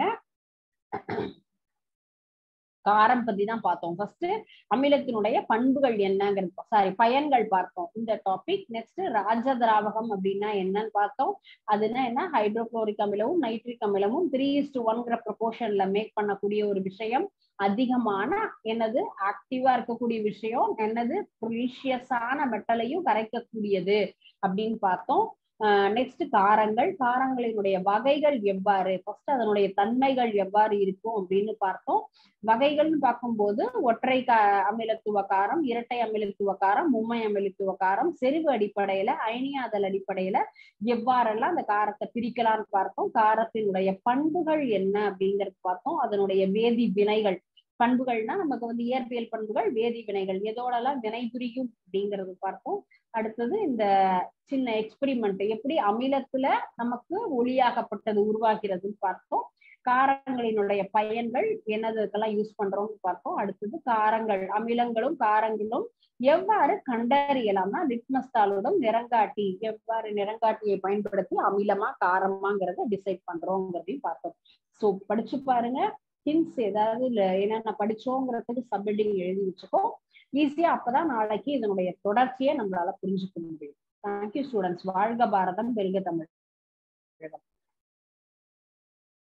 காரம் பத்தி தான் பார்த்தோம். ஃபர்ஸ்ட் அமிலத்தினுடைய பண்புகள் என்னங்கிறது, பயன்கள் பார்த்தோம் இந்த டாபிக். நெக்ஸ்ட் ராஜ திராவகம் அப்படின்னா என்னன்னு பார்த்தோம். அதுனா என்ன? ஹைட்ரோகுளோரிக் அமிலமும் நைட்ரிக் அமிலமும் 3:1 ப்ரொபோர்ஷன்ல மேக் பண்ணக்கூடிய ஒரு விஷயம். அதிகமான என்னது ஆக்டிவா இருக்கக்கூடிய விஷயம். என்னது? ப்ரீஷியஸான மெட்டலையும் கரைக்கக்கூடியது அப்படின்னு பார்த்தோம். நெக்ஸ்ட் காரங்கள். காரங்களினுடைய வகைகள் எவ்வாறு, ஃபர்ஸ்ட் அதனுடைய தன்மைகள் எவ்வாறு இருக்கும் அப்படின்னு பார்த்தோம். வகைகள்னு பார்க்கும்போது ஒற்றை அமிலத்துவ காரம், இரட்டை அமிலத்துவ காரம், மும்மை அமிலத்துவ காரம், செறிவு அடிப்படையில, அயனியாதல் அடிப்படையில எவ்வாறெல்லாம் அந்த காரத்தை பிரிக்கலாம்னு பார்த்தோம். காரத்தினுடைய பண்புகள் என்ன அப்படிங்கிறது பார்த்தோம். அதனுடைய வேதி வினைகள். பண்புகள்னா நமக்கு வந்து இயற்பியல் பண்புகள், வேதி வினைகள் எதோடெல்லாம் வினை புரியும் அப்படிங்கிறது பார்த்தோம். அடுத்தது இந்த சின்ன எக்ஸ்பெரிமெண்ட் எப்படி அமிலத்துல நமக்கு ஒளியாகப்பட்டது உருவாகிறதுன்னு பார்த்தோம். காரங்களினுடைய பயன்கள் என்னதுக்கெல்லாம் யூஸ் பண்றோம்னு பார்த்தோம். அடுத்தது காரங்கள், அமிலங்களும் காரங்களும் எவ்வாறு கண்டறியலாம்னா லிட்மஸ் தாளுடன் நிறங்காட்டி, எவ்வாறு நிறங்காட்டியை பயன்படுத்தி அமிலமா காரமாங்கிறத டிசைட் பண்றோங்கிறதையும் பார்த்தோம். சோ படிச்சு பாருங்க. ஹிண்ட்ஸ் ஏதாவது என்னென்ன படிச்சோங்கிறதுக்கு சப்ஹெட்டிங் எழுதி வச்சுக்கோ ஈஸியா. அப்பதான் நாளைக்கு இதனுடைய தொடர்ச்சியை நம்மளால புரிஞ்சுக்க முடியும். Thank you students. வாழ்க பாரதம், வெல்க தமிழ்.